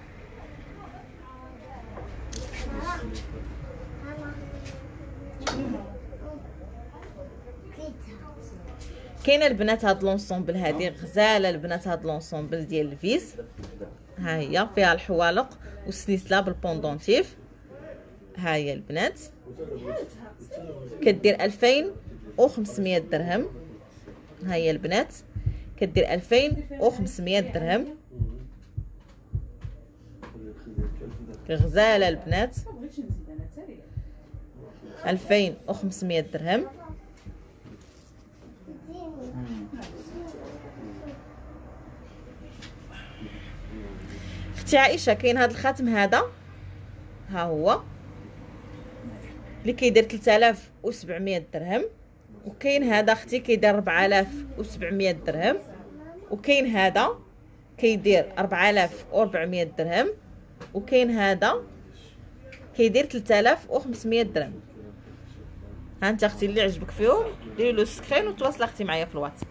كاينه البنات هاد لونسومبل هادي غزاله البنات هاد لونسومبل ديال الفيس. ها هي فيها الحوالق والسلسله بالبوندونتيف. ها هي البنات كدير 2500 درهم. ها هي البنات كدير 2500 درهم. غزاله البنات 2500 درهم. اختي عائشه كاين هذا الخاتم هذا ها هو اللي كيدير 3700 درهم، وكاين هذا اختي كيدير 4700 درهم، وكاين هذا كيدير 4400 درهم، وكاين هذا كيدير 3500 درهم. ها انت اختي اللي عجبك فيهم ديري له سكرين وتواصل اختي معايا في الواتساب.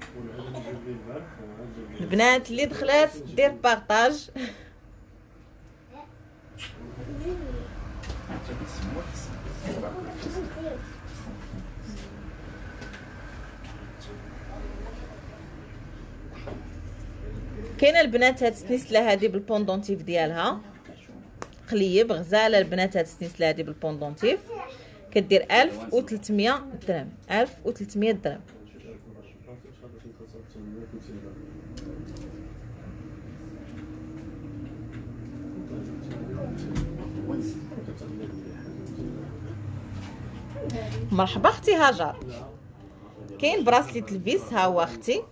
البنات اللي دخلات دير بارطاج. كاينه البنات هاد السلسله هادي بالبوندونتيف ديالها قليب غزاله البنات هاد السلسله هادي بالبوندونتيف كدير 1300 درهم. 1300 درهم. مرحبا اختي هاجر. كاين براسليت الفيس ها هو اختي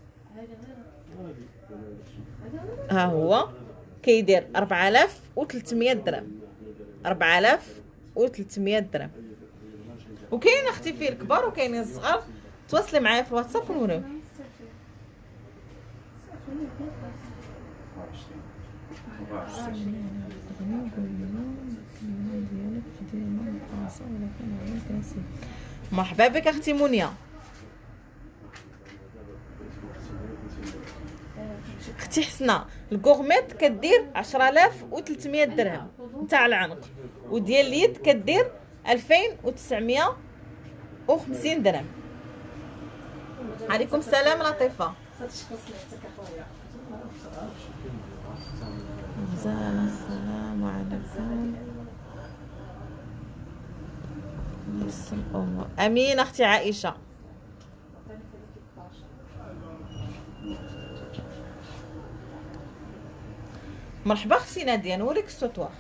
ها هو كيدير 4300 درهم. 4300 درهم. وكاين اختي فيه الكبار وكاينين الصغار. تواصلي معايا في الواتساب ونوريو. مرحبا بك اختي منيا. اختي حسنه الكورميت كدير 10300 درهم نتاع العنق، وديال اليد كدير 2950 درهم. عليكم السلام لطيفه. السلام عليكم. يسر الامور. امين اختي عائشه. مرحبا اختي ناديه. نوريك السطوار.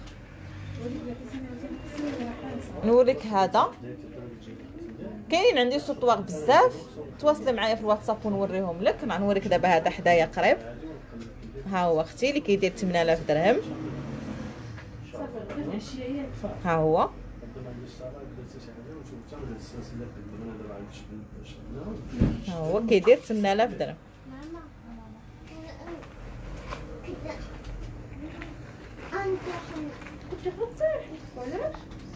نوريك هذا كاين عندي سطوار بزاف. تواصلي معايا في الواتساب ونوريهم لك. نوريك دابا هذا حدايا قريب. ها هو اختي اللي كيدير 8000 درهم. ها هو تعمل السلسله كنت انا دابا عندي شحال باش ها هو كيدير 8000 درهم. ماما كده انت كنت بتصير ولا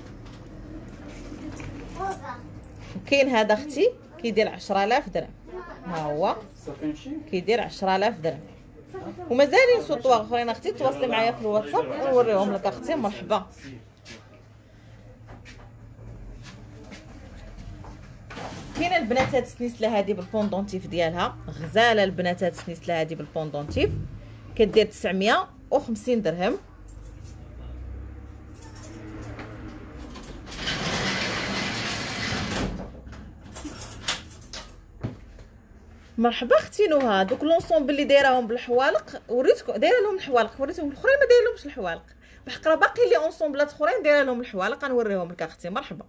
بابا وكاين هذا اختي كيدير 10000 درهم. ها هو صافي نمشي. كيدير 10000 درهم. ومازالين سوطوا اخرين اختي، تواصلي معايا في الواتساب ونوريهم لك اختي. مرحبا. كاينه البنات هاد السنيسله هادي بالبوندونتيف ديالها غزاله. البنات هاد السنيسله هادي بالبوندونتيف كدير 950 درهم. مرحبا اختي نوها. دوك لونسومبل اللي دايراهم بالحوالق وريتكم، دايره لهم الحوالق وريتهم، الاخرين ما داير لهمش الحوالق. بحق باقي لي اونسومبلات اخرين دايره لهم الحوالق، غنوريهم لك اختي. مرحبا.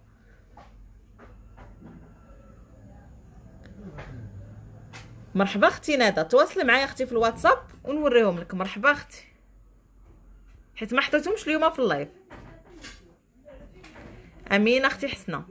مرحبا اختي ندى، تواصلي معايا اختي في الواتساب ونوريهم لك. مرحبا اختي، حيت ما حطيتهمش اليوم في اللايف. امين اختي حسنه.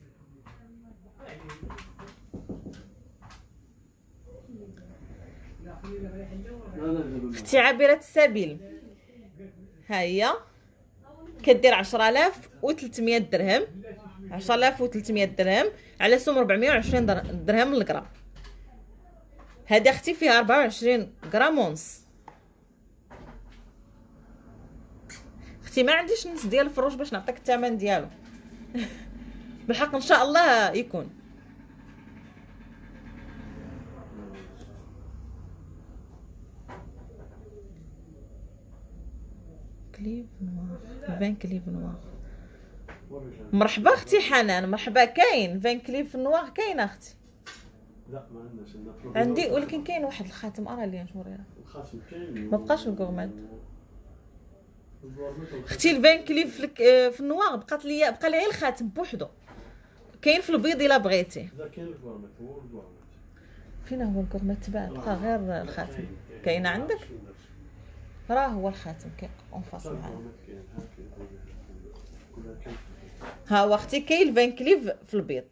اختي عابره السبيل ها هي كدير 10300 درهم. 10300 درهم على سوم 420 درهم للغرام. هذه اختي فيها 24 غرام ونص. اختي ما عنديش نص ديال الفروج باش نعطيك الثمن ديالو. بالحق ان شاء الله يكون. كليف نوار، فان كليف نوار. مرحبا اختي حنان. مرحبا. كاين فان كليف نوار كاين اختي. لا ما عندناش. عندي ولكن كاين واحد الخاتم ارى لي نوريها. الخاتم كاين ما بقاش الكورمات اختي. الفان كليف في النوار بقى لي غير الخاتم بوحدو. كاين في البيض الا بغيتي. لا كاين الكورمات هو الكورمات. فين هو الكورمات تباع؟ بقى غير الخاتم. كاينه عندك؟ راه هو الخاتم كي اون فاس معايا. ها هو اختي كاين الفان كليف في البيض.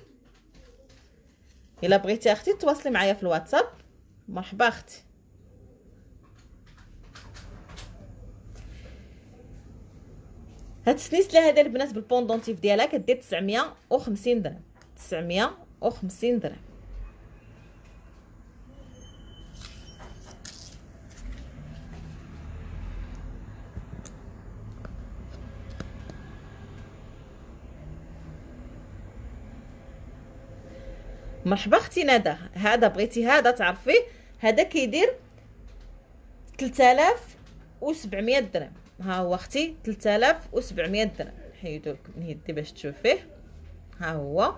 الا بغيتي اختي تواصلي معايا في الواتساب. مرحبا اختي. هاد السنيسله هذا البنات بالبوندونتيف ديالها كدير 950 درهم. 950 درهم. مرحبا اختي ندى. هذا بغيتي هذا تعرفيه، هذا كيدير 3700 درهم. ها هو اختي 3700 درهم. حيدو لك من يدي باش تشوفيه. ها هو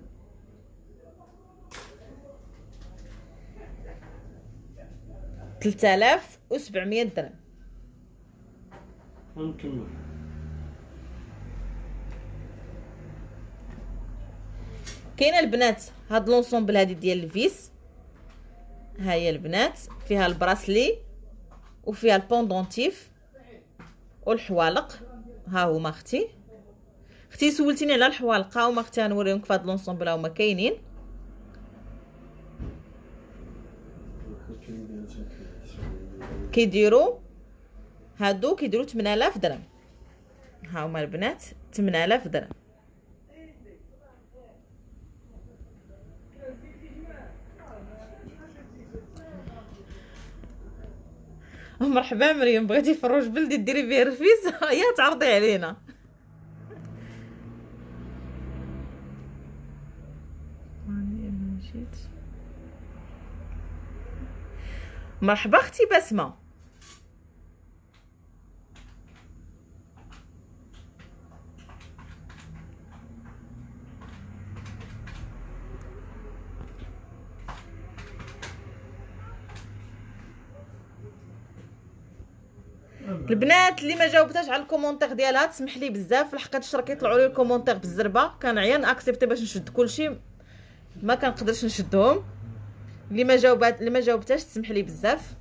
3700 درهم. نكمل. كاينه البنات هاد لونسومبل هادي ديال الفيس. ها هي البنات فيها البراسلي وفيها البوندونتيف والحوالق. ها هما اختي. اختي سولتيني على الحوالق، ها هما اختي غنوريهم كيف هاد لونسومبل هما كاينين. كيديروا هادو كيديروا 8000 درهم. ها هما البنات 8000 درهم. مرحبا مريم. بغيتي فروج بلدي ديري بيه رفيس يا تعرضي علينا. مرحبا اختي بسمه. البنات اللي ما جاوبتهاش على الكومونتير ديالها تسمح لي بزاف، لحقاش راه كيطلعوا لي الكومونتير بالزربه كنعيا ناكسبتي باش نشد كلشي، ما كنقدرش نشدهم. اللي ما جاوبتهاش تسمح لي بزاف.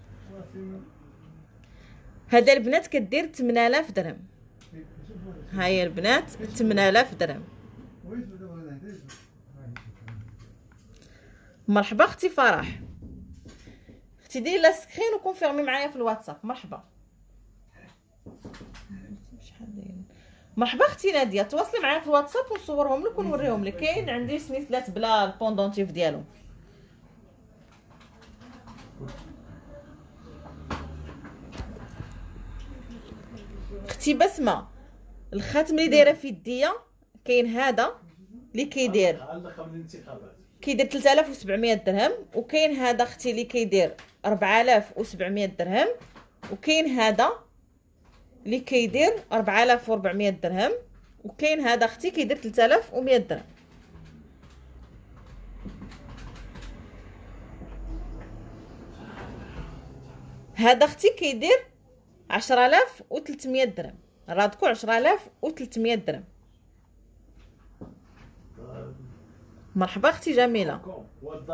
هذا البنات كدير 8000 درهم. ها هي البنات 8000 درهم. مرحبا اختي فرح، اختي ديري لا سكرين وكونفيرمي معايا في الواتساب. مرحبا. مرحبا اختي ناديه، تواصلي معايا في الواتساب ونصورهم لك ونوريهم لك. كاين عندي سنيسلات بلا البوندونتيف ديالهم. اختي بسمه، الخاتم اللي دايره في يديا كاين هذا اللي كيدير 3700 درهم، وكاين هذا اختي اللي كيدير 4700 درهم، وكاين هذا اللي كيدير 4400 درهم، وكاين هذا اختي كيدير 3100 درهم. هذا اختي كيدير 10300 درهم. رادكو 10300 درهم. مرحبا اختي جميله.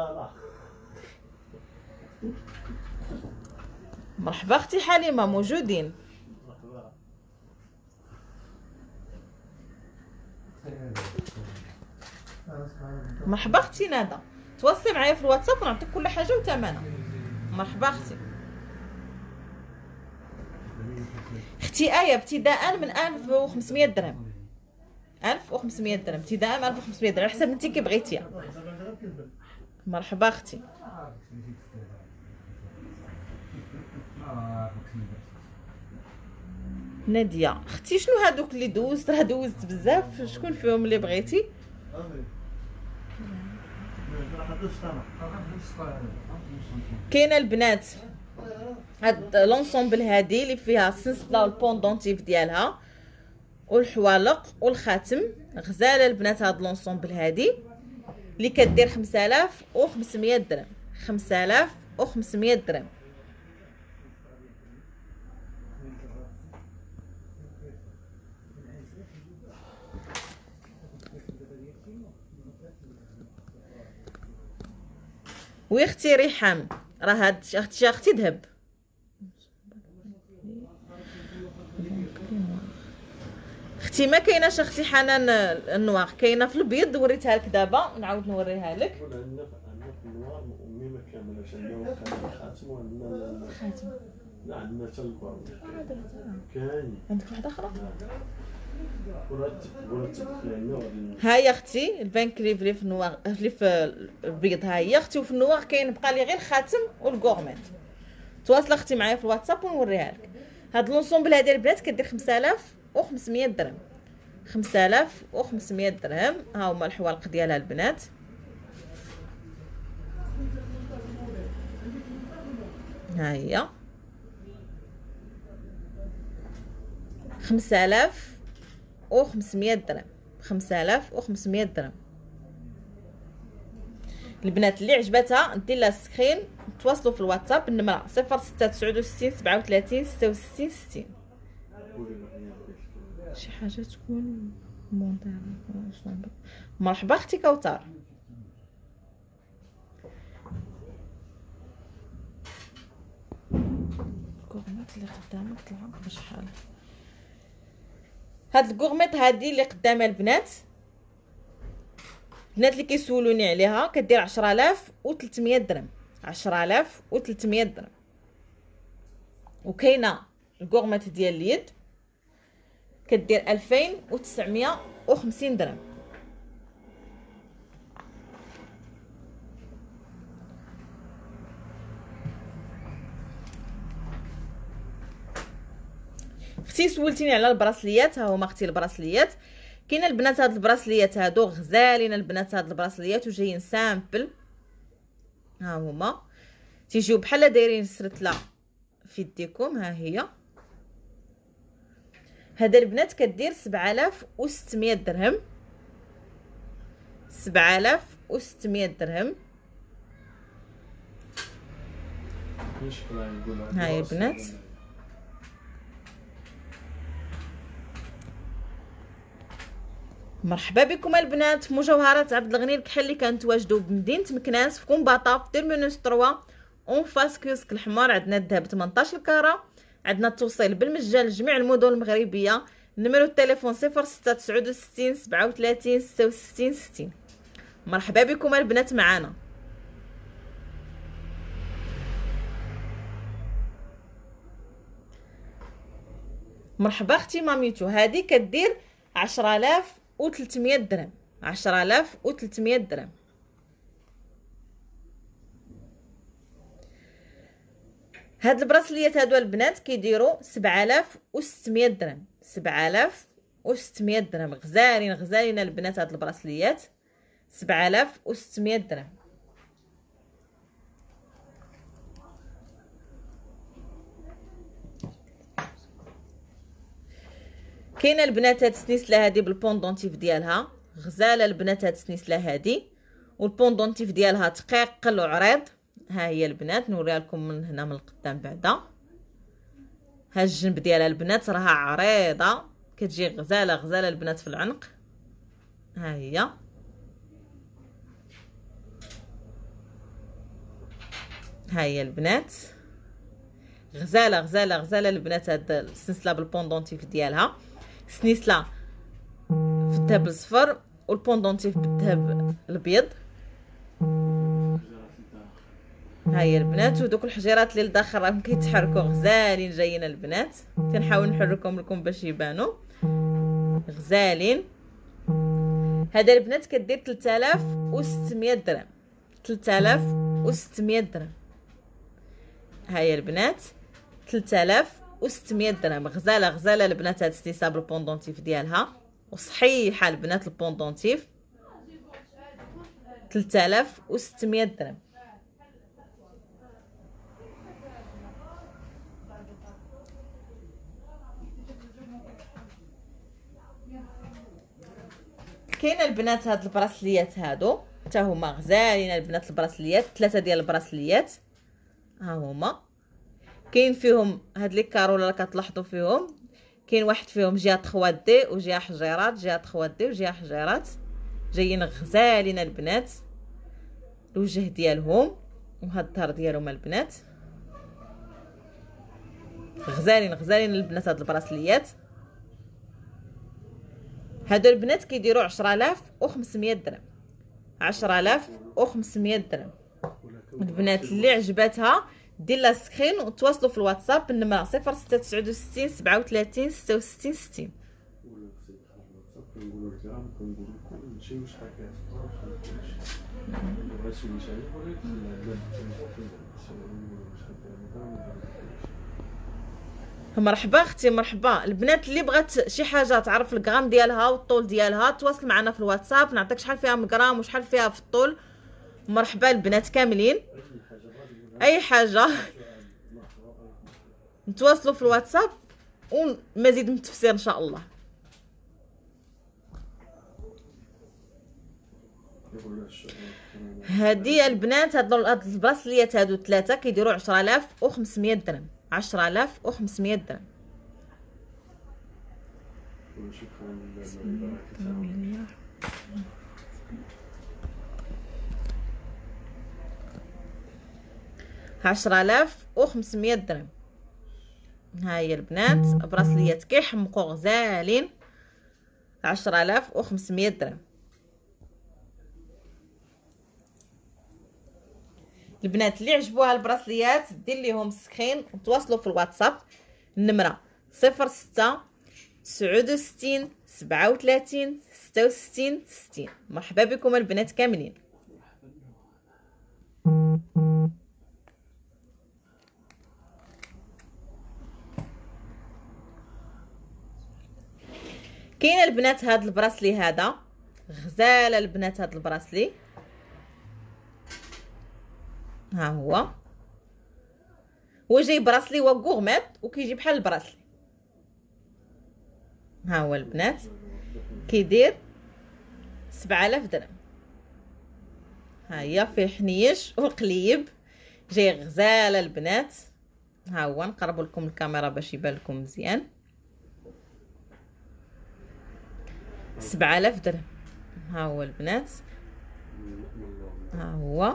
مرحبا اختي حليمه، موجودين. مرحبا اختي ندى، تواصلي معايا في الواتساب ونعطيك كل حاجه وثمنها. مرحبا اختي. اختي ايه ابتداء من 1500 درهم. 1500 درهم ابتداء من 1500 درهم، على حسب انت كي بغيتيها. مرحبا اختي. ناديه اختي، شنو هادوك اللي دوزت؟ راه دوزت بزاف، شكون فيهم اللي بغيتي؟ كاينه البنات هاد لونسومبل هادي اللي فيها السلسله والبوندونتيف ديالها والحوالق والخاتم، غزاله البنات. هاد لونسومبل هادي اللي كدير 5500 درهم. 5500 درهم. وي اختي ريحان، راه هاد اختي ذهب. اختي ما كايناش اختي حنان النوار، كاينه في البيض. وريتها لك دابا، نعاود نوريها لك. عندنا في النوار امي ما كاملاش، عندنا الخاتم وعندنا الخاتم. لا عندنا حتى البار كاين. عندك واحده اخرى؟ ورتب ها هي اختي البانكليف اللي في النوار، اللي في البيض. ها هي اختي. وفي النوار كاين بقى لي غير الخاتم والكورميت. تواصل اختي معايا في الواتساب ونوريها لك. هاد لونسومبل هادي البنات كدير 5500 درهم. 5500 درهم. ها هما الحوالق ديالها البنات. ها هي 5500 درهم. 5500 درهم. البنات اللي عجبتها دير لها سكرين، تواصلوا في الواتساب. النمره 0669 37 66 60. شي حاجه تكون مونطير. مرحبا اختي كوثر. الكورميت اللي قدامك طلع بشحال؟ هاد الكورميت هادي اللي قدامها البنات اللي كيسولوني عليها كدير 10300 درهم. 10300 درهم. وكاينه الكورميت ديال اليد كدير 2950 درهم. اختي سولتيني على البراسليات. ها هما اختي البراسليات. كاينه البنات هاد البراسليات هادو غزالين البنات. هاد البراسليات وجايين سامبل. ها هما تيجيو بحال دايرين سرتله في يديكم. ها هي. هذا البنات كدير 7600 درهم. 7600 درهم. هاي البنات. مرحبا بكم البنات في مجوهرات عبد الغني الكحل اللي كنتواجدوا بمدينه مكناس في كومباطا في تيرمينوس 3 اون فاس كيوسك الحمار. عندنا الذهب 18 كاره. عندنا التوصيل بالمجان لجميع المدن المغربيه. نمرو التليفون 0669 37 66 60. مرحبا بكم البنات معنا. مرحبا اختي ماميتو. هذه كدير 10300 درهم. 10300 درهم. هاد البراسليات هادو البنات كيديروا 7600 درهم. 7600 درهم. غزالين غزالين البنات هاد البراسليات. 7600 درهم. كاينه البنات هاد السنيسله هادي بالبوندونتيف ديالها غزاله البنات. هاد السنيسله هادي والبوندونتيف ديالها تقيقل وعريض. ها هي البنات نوريها لكم من هنا من القدام بعدا. ها الجنب ديالها البنات راها عريضه كتجي غزاله غزاله البنات في العنق. ها هي ها هي البنات غزاله غزاله غزاله البنات. هاد السلسله بالبوندونتيف ديالها سنيسله في الذهب الصفر والبوندونتيف بالذهب الابيض. ها هي البنات. ودوك الحجيرات اللي لداخل راهم كيتحركوا غزالين جايين البنات. كنحاول نحركهم لكم باش يبانوا غزالين. هذا البنات كدير 3600 درهم. 3600 درهم. ها هي البنات 3600 درهم. غزاله غزاله البنات. هاد السنيسه بالبوندونتيف ديالها وصحيحه البنات. البوندونتيف 3600 درهم. كاينه البنات هاد البراسليات هادو حتى هما غزالين البنات. البراسليات 3 ديال البراسليات ها هما. كاين فيهم هاد لي كارول اللي كتلاحظوا فيهم. كاين واحد فيهم جهه 3 دي وجهه حجيرات. جهه 3 دي وجهه حجيرات جايين غزالين البنات. الوجه ديالهم وهاد الظهر ديالهم البنات غزالين غزالين البنات. هاد البراسليات هادو البنات كيديروا 10500 درهم. 10500 درهم. البنات اللي عجباتها دير لها سكرين وتواصلوا في الواتساب النمره 0669 37 66 60. مرحبا اختي مرحبا. البنات اللي بغات شي حاجه تعرف الغرام ديالها والطول ديالها تواصل معنا في الواتساب نعطيك شحال فيها من غرام وشحال فيها في الطول. مرحبا البنات كاملين. اي حاجه نتواصلوا في الواتساب ومزيد من التفسير ان شاء الله. هادي البنات هاد البراسليات هادو 3 كيديروا 10500 درهم. 10500 درهم. عشرة آلاف وخمسمية درهم. ها هي البنات براسليات كيحمقوا غزالين. 10500 درهم. البنات اللي عجبوها البراسليات دير ليهم سكرين وتواصلوا في الواتساب النمره 06 69 37 66 60. مرحبا بكم البنات كاملين. كاين البنات هاد البراسلي هذا غزاله البنات. هاد البراسلي ها هو جاي براسلي وغورميت وكيجي بحال البراسلي. ها هو البنات كيدير 7000 درهم. ها هي فيه حنيش وقليب جاي غزاله البنات. ها هو نقرب لكم الكاميرا باش يبان لكم مزيان. 7000 درهم. ها هو البنات ها هو.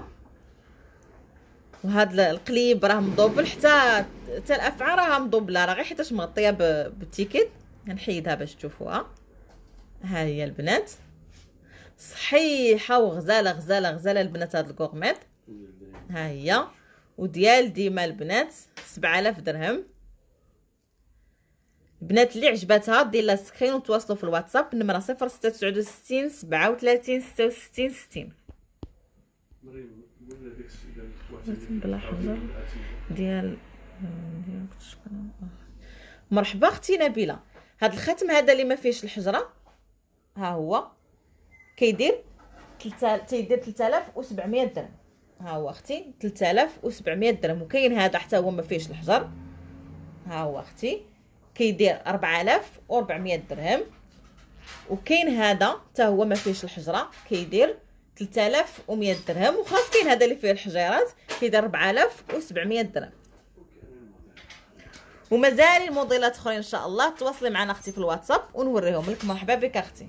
وهذا القليب راه مضوبل حتى الافعى راه مضوبله راه غير حيتاش مغطيه بالتيكيت. غنحيدها باش تشوفوها. ها هي البنات صحيحه وغزاله غزاله غزاله البنات. هاد الكورميط ها هي وديال ديما البنات 7000 درهم. البنات اللي عجباتها دير لها سكرين وتواصلوا في الواتساب. النمره 0669 37 66 60. بلا حجر ديال مرحبا اختي نبيله. هاد الختم هذا اللي ما فيهش الحجره ها هو كيدير 3700 درهم. ها هو اختي 3700 درهم. وكاين هذا حتى هو ما فيهش الحجر ها هو اختي كيدير 4400 درهم. وكاين هذا حتى هو ما فيهش الحجره كيدير 3100 درهم. وخاص كاين هذا اللي فيه الحجيرات كيدير 4700 درهم. ومازال الموديلات اخرين ان شاء الله. تواصلي معنا اختي في الواتساب ونوريهم لك. مرحبا بك اختي.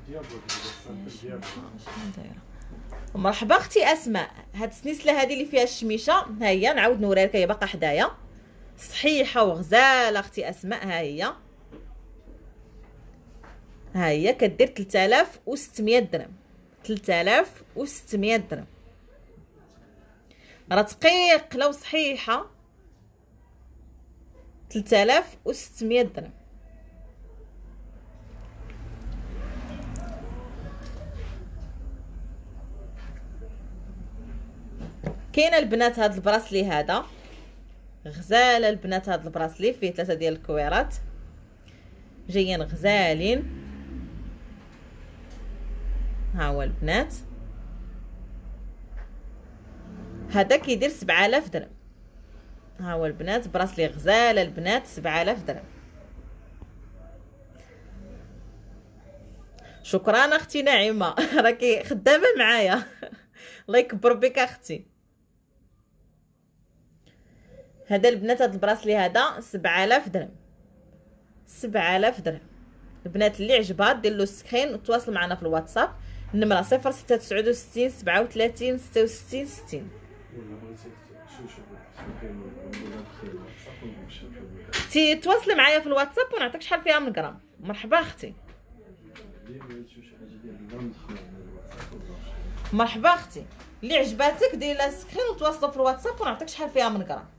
مرحبا اختي اسماء. هاد السنيسله هذه اللي فيها الشميشه ها هي نعاود نوريها لك. هي باقا حدايا صحيحه وغزاله اختي اسماء. ها هي كدير 3600 درهم. 3600 درهم راه ثقيله وصحيحه. 3600 درهم. كاينه البنات هاد البراسلي هذا غزاله. البنات هاد البراسلي فيه 3 ديال الكويرات جايين غزالين. ها هو البنات هذا كيدير 7000 درهم. ها هو البنات براسلي غزاله البنات 7000 درهم. شكرا اختي نعيمه راكي خدامه معايا الله يكبر بك اختي. هذا البنات هذا البراسلي هذا 7000 درهم. 7000 درهم. البنات اللي عجبها دير له سكرين وتواصل معنا في الواتساب. النمره 0669 37 66 60. تي تواصلي معايا في الواتساب ونعطيك شحال فيها من غرام. مرحبا اختي. مرحبا اختي. اللي عجباتك دير لها سكرين وتواصلوا في الواتساب ونعطيك شحال فيها من غرام.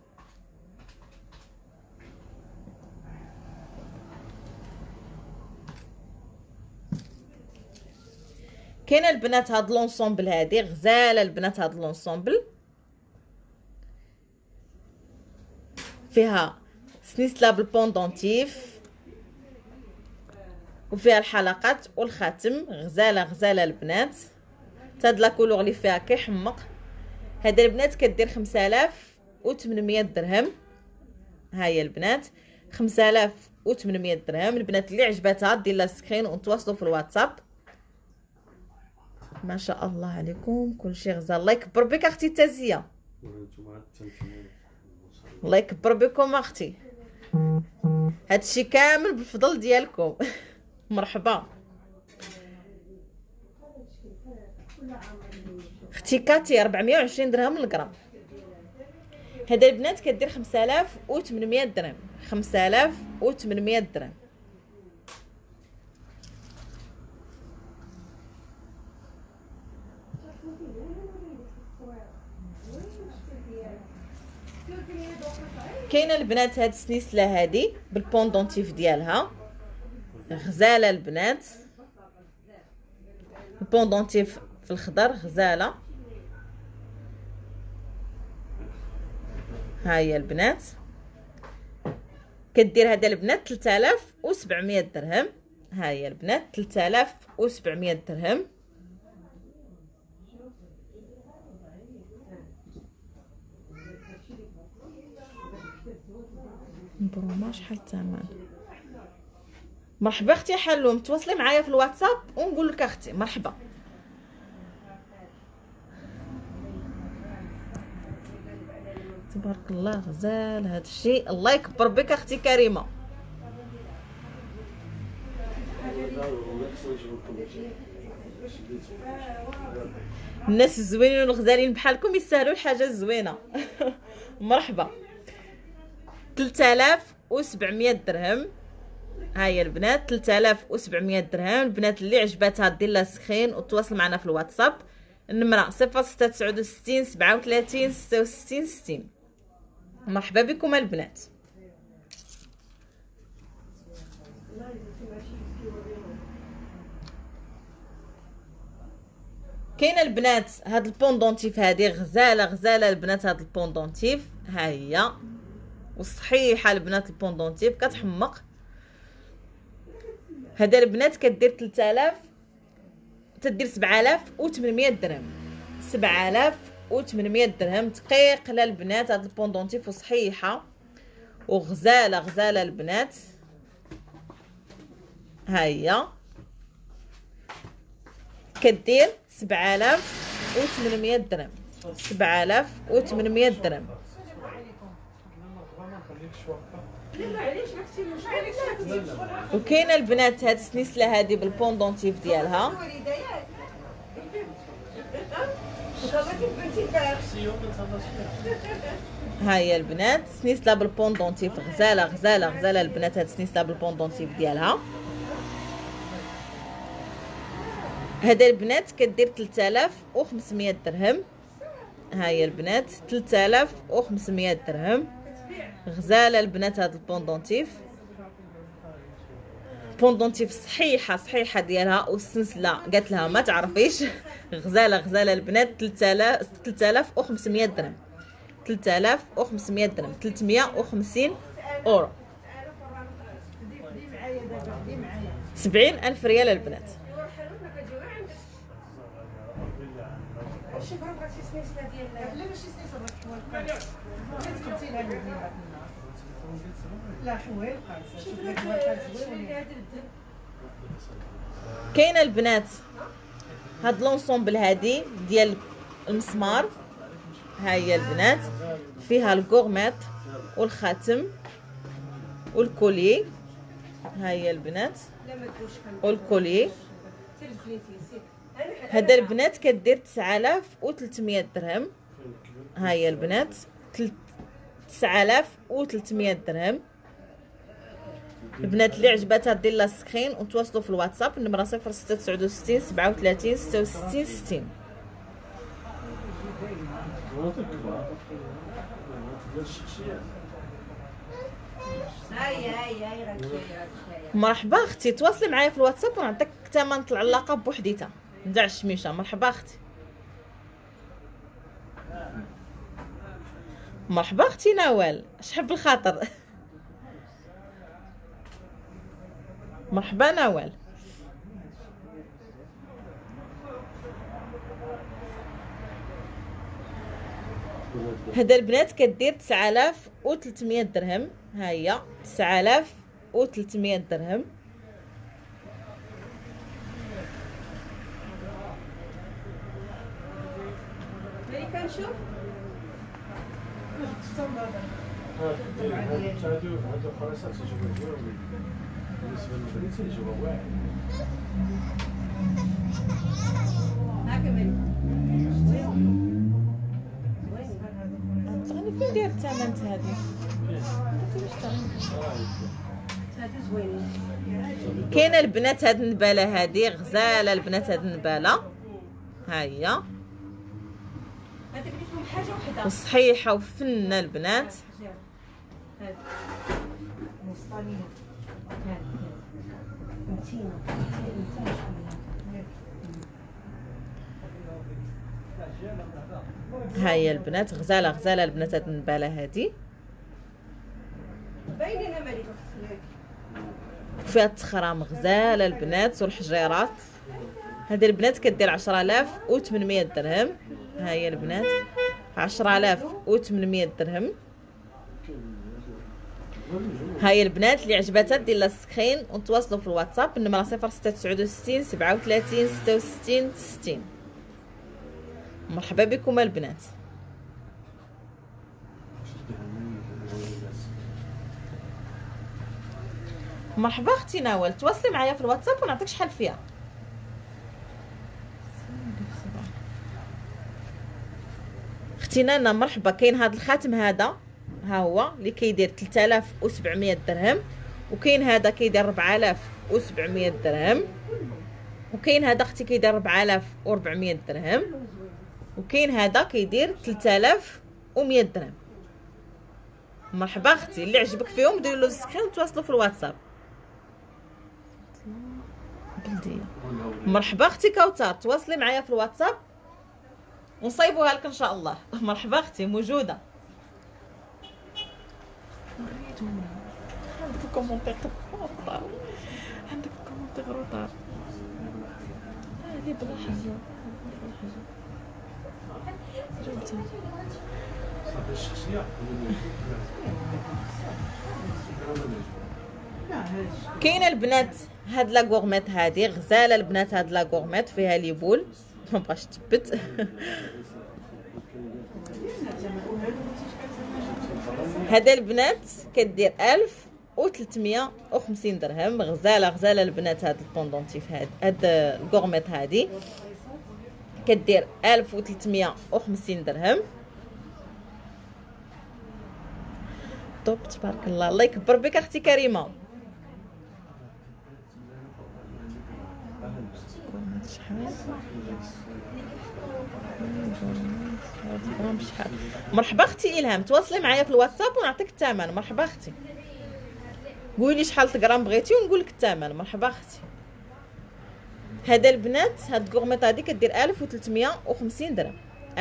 كاينه البنات هاد لونسومبل هادي غزاله. البنات هاد لونسومبل فيها سنيسله بالبوندونتيف وفيها الحلقات والخاتم غزاله غزاله البنات. هاد لا كولور اللي فيها كيحمق. هاد البنات كدير 5800 درهم. ها هي البنات 5800 درهم. البنات اللي عجباتها دير لها سكرين ونتواصلوا في الواتساب. ما شاء الله عليكم كلشي غزال. الله يكبر بك اختي تازيه. الله يكبر بكم اختي. هادشي كامل بالفضل ديالكم مرحبا اختي كاتي. 420 درهم للغرام. هذا البنات كدير 5800 درهم. 5800 درهم. كاينه البنات هاد السنيسله هادي بالبوندونتيف ديالها غزاله البنات. البوندونتيف في الخضر غزاله. ها هي البنات كدير هذا البنات 3700 درهم. ها هي البنات 3700 درهم. بروما شحال الثمن. مرحبا اختي حلوم. تواصلي معايا في الواتساب ونقول لك اختي مرحبا. تبارك الله غزال هذا الشيء. الله يكبر بك اختي كريمه. الناس الزوينين والغزالين بحالكم يستاهلوا الحاجه الزوينه مرحبا. 3700 درهم. ها هي البنات 3700 درهم. البنات اللي عجباتها دير لها سكرين وتواصل معنا في الواتساب. النمره 0669 37 66 60. مرحبا بكم البنات. كاينه البنات هاد البوندونتيف هادي غزاله غزاله البنات. هاد البوندونتيف ها هي وصحيحه البنات. البوندونتيف كتحمق. هذا البنات كدير 3000 تدير 7800 درهم. 7800 درهم دقيق للبنات. هاد البوندونتيف وصحيحه وغزاله غزاله البنات. ها هي كدير 7800 درهم. 7800 درهم. وكاينه البنات هاد السنيسله هادي بالبوندونتيف ديالها. ها هي البنات سنيسله بالبوندونتيف غزاله غزاله غزاله البنات. هاد السنيسله بالبوندونتيف ديالها. هذا البنات كدير 3500 درهم. ها هي البنات 3500 درهم غزاله البنات. هاد البوندونتيف بوندونتيف صحيحه صحيحه ديالها والسلسله قالت لها ما تعرفيش. غزاله غزاله البنات. 3500 درهم. 3500 درهم 350 اورو. 70000 ريال البنات. شوف راه بغاتي سنيسله ديال لا ماشي سنيسله الحوال تقبتي لها البنات. لا حوال قاصه. شوف هاد كاينه البنات هاد لونسومبل هادي ديال المسمار. ها هي البنات فيها الكورميط والخاتم والكولي. ها هي البنات والكولي. هذا البنات كدير 9300 درهم. ها هي البنات 9300 درهم. البنات اللي عجباتها دير لها سكرين وتواصلوا في الواتساب. النمره 0669 37 66 60. مرحبا اختي تواصلي معايا في الواتساب ونعطيك ثمن العلاقه بوحديتها نتاع الشميشه. مرحبا اختي. مرحبا اختي نوال شحب الخاطر. مرحبا نوال. هذا البنات كدير 9300 درهم. ها هي 9300 درهم. ملي كنشوف هادو خلاصات تجيبو ديالهم بالنسبه للبنات تيجيبو واعر. هاكا ملي تغني فين داير الثمن هذه. هادو زوينين. كاينه البنات هاد النباله هادي غزاله البنات. هاد النباله ها هي هذاك اللي فيهم حاجه وحده وصحيحه وفنه البنات. هاد مصطانيه هاد متينه ها هي البنات غزاله غزاله البنات. هاد النباله هادي باينه ملي فيها التخرام غزاله البنات والحجيرات. هذه البنات كدير 10800 درهم. ها هي البنات 10800 درهم. هاي البنات اللي عجباتها دير لها سكرين وتواصلوا في الواتساب. النمره 0669 37 66 60. مرحبا بكم البنات. مرحبا اختي نوال تواصلي معايا في الواتساب ونعطيك شحال فيها. اختي نانا مرحبا. كاين هذا الخاتم هذا ها هو اللي كيدير 3700 درهم. وكاين هذا كيدير 4700 درهم. وكاين هذا اختي كيدير 4400 درهم. وكاين هذا كيدير 3100 درهم. مرحبا اختي اللي عجبك فيهم ديروا له سكرين وتواصلوا في الواتساب. مرحبا اختي كوثر تواصلي معايا في الواتساب ونصايبوها لك ان شاء الله. مرحبا اختي موجوده. عندك كومونتير روطار، عندك كومونتير روطار. هذه بلا حاجه جبتها صافي الشخصيه كاينه البنات. هاد لا غورميت هادي غزاله البنات. هاد لا غورميت فيها لي بول ما بغاش تثبت. هذا البنات كدير 1350 درهم. غزاله البنات. هاد البوندونتيف هاد الغورميت هادي كدير 1350 درهم. طب تبارك الله. الله يكبر بك اختي كريمه. شحال مرحبا اختي الهام. تواصلي معايا في الواتساب ونعطيك الثمن. مرحبا اختي. قولي شحال غرام بغيتي ونقول لك الثمن. مرحبا اختي. هذا البنات هاد الكورميط هادي كدير 1350 درهم.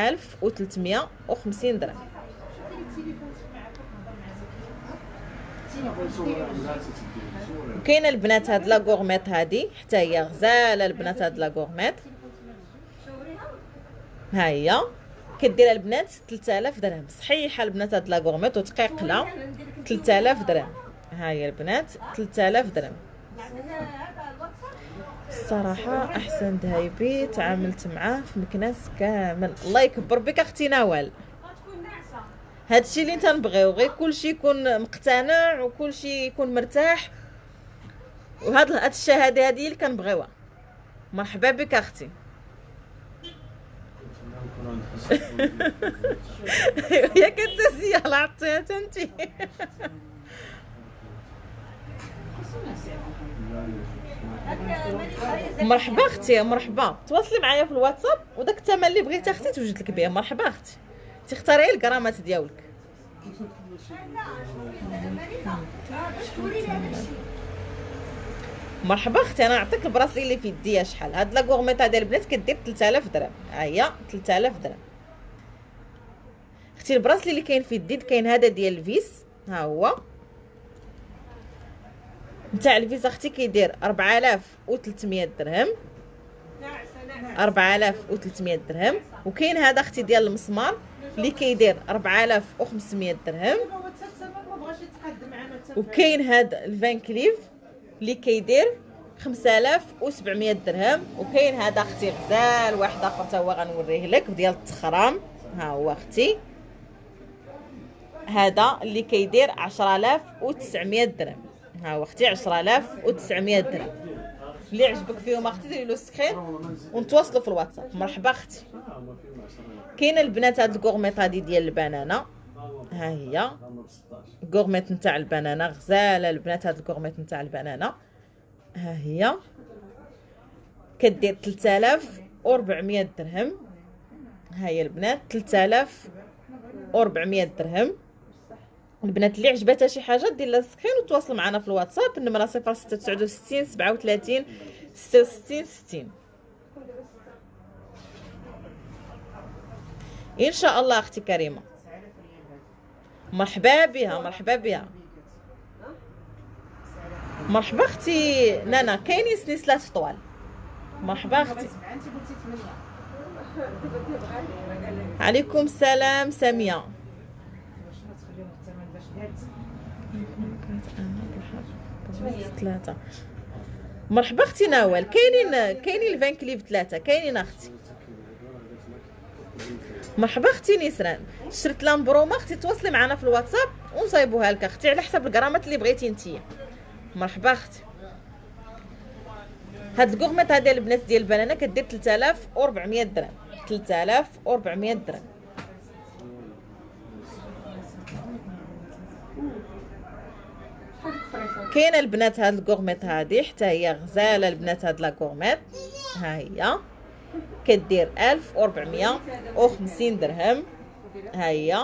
1350 درهم. وكاينه البنات هاد لا غورميط هادي حتى هي غزاله البنات. هاد لا غورميط ها هي كدير البنات 3000 درهم. صحيحه البنات هاد لا غورميط وتقيقله 3000 درهم. ها هي البنات 3000 درهم. الصراحه احسن ذهبي تعاملت معاه في مكناس كامل. الله يكبر بك اختي نوال. هادشي اللي تنبغيو، غير كلشي يكون مقتنع وكلشي يكون مرتاح. وهاد الشهاده هادي اللي كنبغيوها. مرحبا بك اختي. يا كنتسيه الله عطيها انت. مرحبا اختي. مرحبا. تواصلي معايا في الواتساب وداك الثمن اللي بغيتي اختي توجد لك به. مرحبا اختي. تختاري الكرامات ديالك. مرحبا اختي. انا نعطيك البراسلي اللي في يديا شحال. هاد لا غورميط ديال البنات كدير 3000 درهم. ها هي 3000 درهم اختي. البراسلي اللي كاين في يدي كاين هذا ديال الفيس. ها هو نتاع الفيس اختي كيدير 4300 درهم. 4300 درهم. وكاين هذا اختي ديال المسمار اللي كيدير 4500 درهم. وكاين هذا الفان كليف اللي كيدير 5700 درهم. وكاين هذا اختي غزال واحد اخر حتى هو غنوريه لك ديال التخرام. ها هو اختي هذا اللي كيدير 10900 درهم. ها هو اختي 10900 درهم. اللي عجبك فيهم اختي ديري له سكرين ونتواصلوا في الواتساب. مرحبا اختي. كاينه البنات هاد الكورميط هادي ديال البنانه. ها هي كورميط نتاع البنانه. غزاله البنات هاد الكورميط نتاع البنانه. ها هي كدير 3400 درهم. ها هي البنات 3400 درهم. البنات اللي عجبتها شي حاجه دير لها سكرين وتواصل معنا في الواتساب. النمره 0669 37 66 60. ان شاء الله اختي كريمه. مرحبا بها. مرحبا بها. مرحبا اختي نانا. كاينين سلسلات طوال. مرحبا اختي. عليكم السلام ساميه. ثلاثة. مرحبا اختي نوال. كاينين الفان كليف 3 كاينين اختي. مرحبا اختي نسران. شرت لامبروما اختي تواصلي معنا في الواتساب ونصايبوها لك اختي على حسب الغرامات اللي بغيتي نتيا. مرحبا اختي. هاد الكورميط هادي البنات ديال البنانه كدير 3400 درهم. 3400 درهم. كاينه البنات هاد الكورميط هادي حتى هي غزاله البنات. هاد لا كورميط ها هي كدير 1450 درهم. ها هي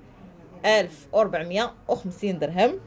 1450 درهم.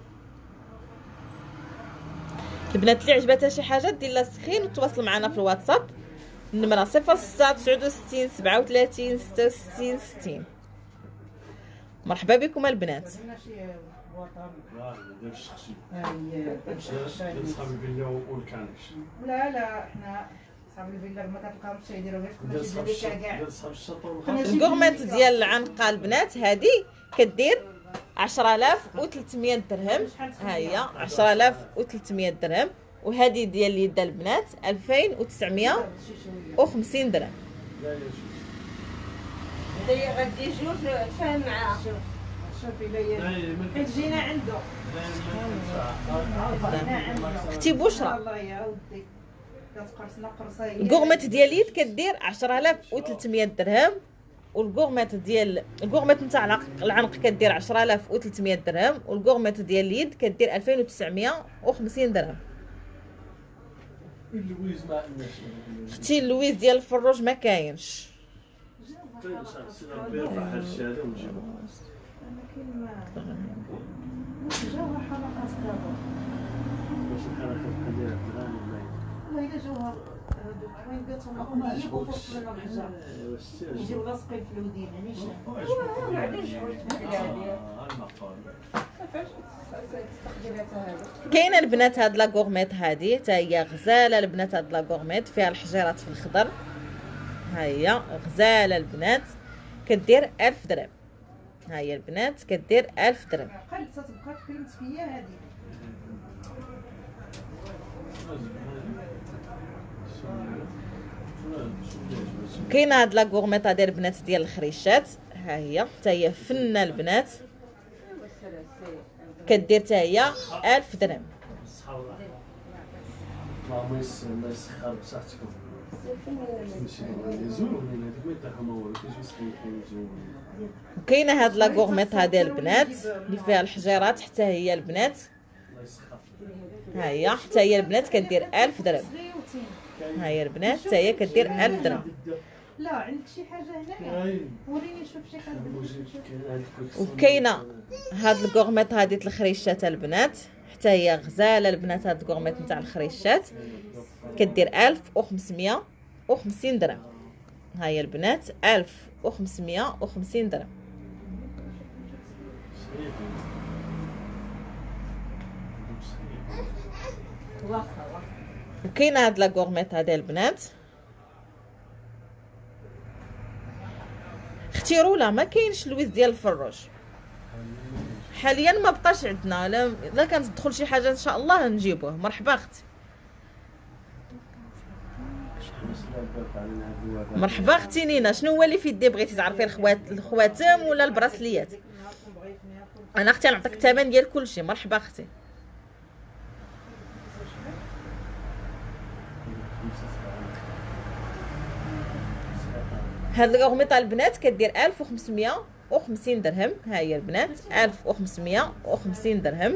البنات اللي عجبتها شي حاجه دير لها سكرين وتواصل معنا في الواتساب النمره 06 69 37 66 60. مرحبا بكم البنات. عندنا شي وطن ديال الشخشي ديال صحابي بالله والكانش. لا حنا صحاب الفيلا ما كتلقاهمش يديروا غير في المسجد كاع. ديال صحاب الشطر الكوغميط ديال العنقه البنات هذه كدير 10300 درهم. ها هي 10300 درهم. وهذه ديال اليد البنات 2950 درهم. هذا غادي جوج فاهم معاها. شوفي لا جينا عنده اختي بشرى الله يا ودي كتقرصنا قرصه. الكوغميط ديال اليد كدير 10300 درهم. والكوغميط ديال الكوغميط نتاع العنق كدير 10300 درهم. والكوغميط ديال اليد كدير 2950 درهم. اللويز ما عندناش. اختي اللويز ديال الفروج ما كاينش. جوها حلقات كابو واش الحركه القديره الدراري والله الا جوها هذوك وين قالتهم يجيبوا فوق لنا الحجر يجيو لاصقين في الودين يعني كاينه البنات هاد لا كورميط هادي حتى هي غزاله البنات. هاد لا كورميط فيها الحجيرات في الخضر. ها هي غزاله البنات كدير 1000 درهم. ها هي البنات كدير 1000 درهم. قلت تبقى تكلمت فيا هذه كاينه هاد لا كورميطه ديال البنات ديال الخريشات. ها هي حتى هي فنه البنات كدير حتى هي 1000 درهم. الله يسخر بصحتكم. وكاينه هاد لا كورميط ديال البنات اللي فيها الحجيرات حتى هي البنات. ها هي حتى هي البنات كدير 1000 درهم. ها هي البنات حتى هي كدير 1000 درهم. لا عندك شي حاجه هنايا وريني شوف شي حاجه. وكاينه هاد الكورميط هادي د الخريشات البنات حتى هي غزاله البنات. هاد الكورميط نتاع الخريشات كدير 1550 درهم. ها هي البنات 1550 درهم. وكاينه هاد لا كورميط هادي البنات. اختي رولا ما كاينش لويز ديال الفروج حاليا ما بقاش عندنا. لا كانت تدخل شي حاجه ان شاء الله نجيبوه. مرحبا اختي. مرحبا اختي نينا. شنو هو اللي في يدي بغيتي تعرفي الخواتم ولا البراسليات؟ انا اختي نعطيك الثمن ديال كلشي. مرحبا اختي. هاد الكورميطه البنات كدير 1550 درهم. ها هي البنات 1550 درهم.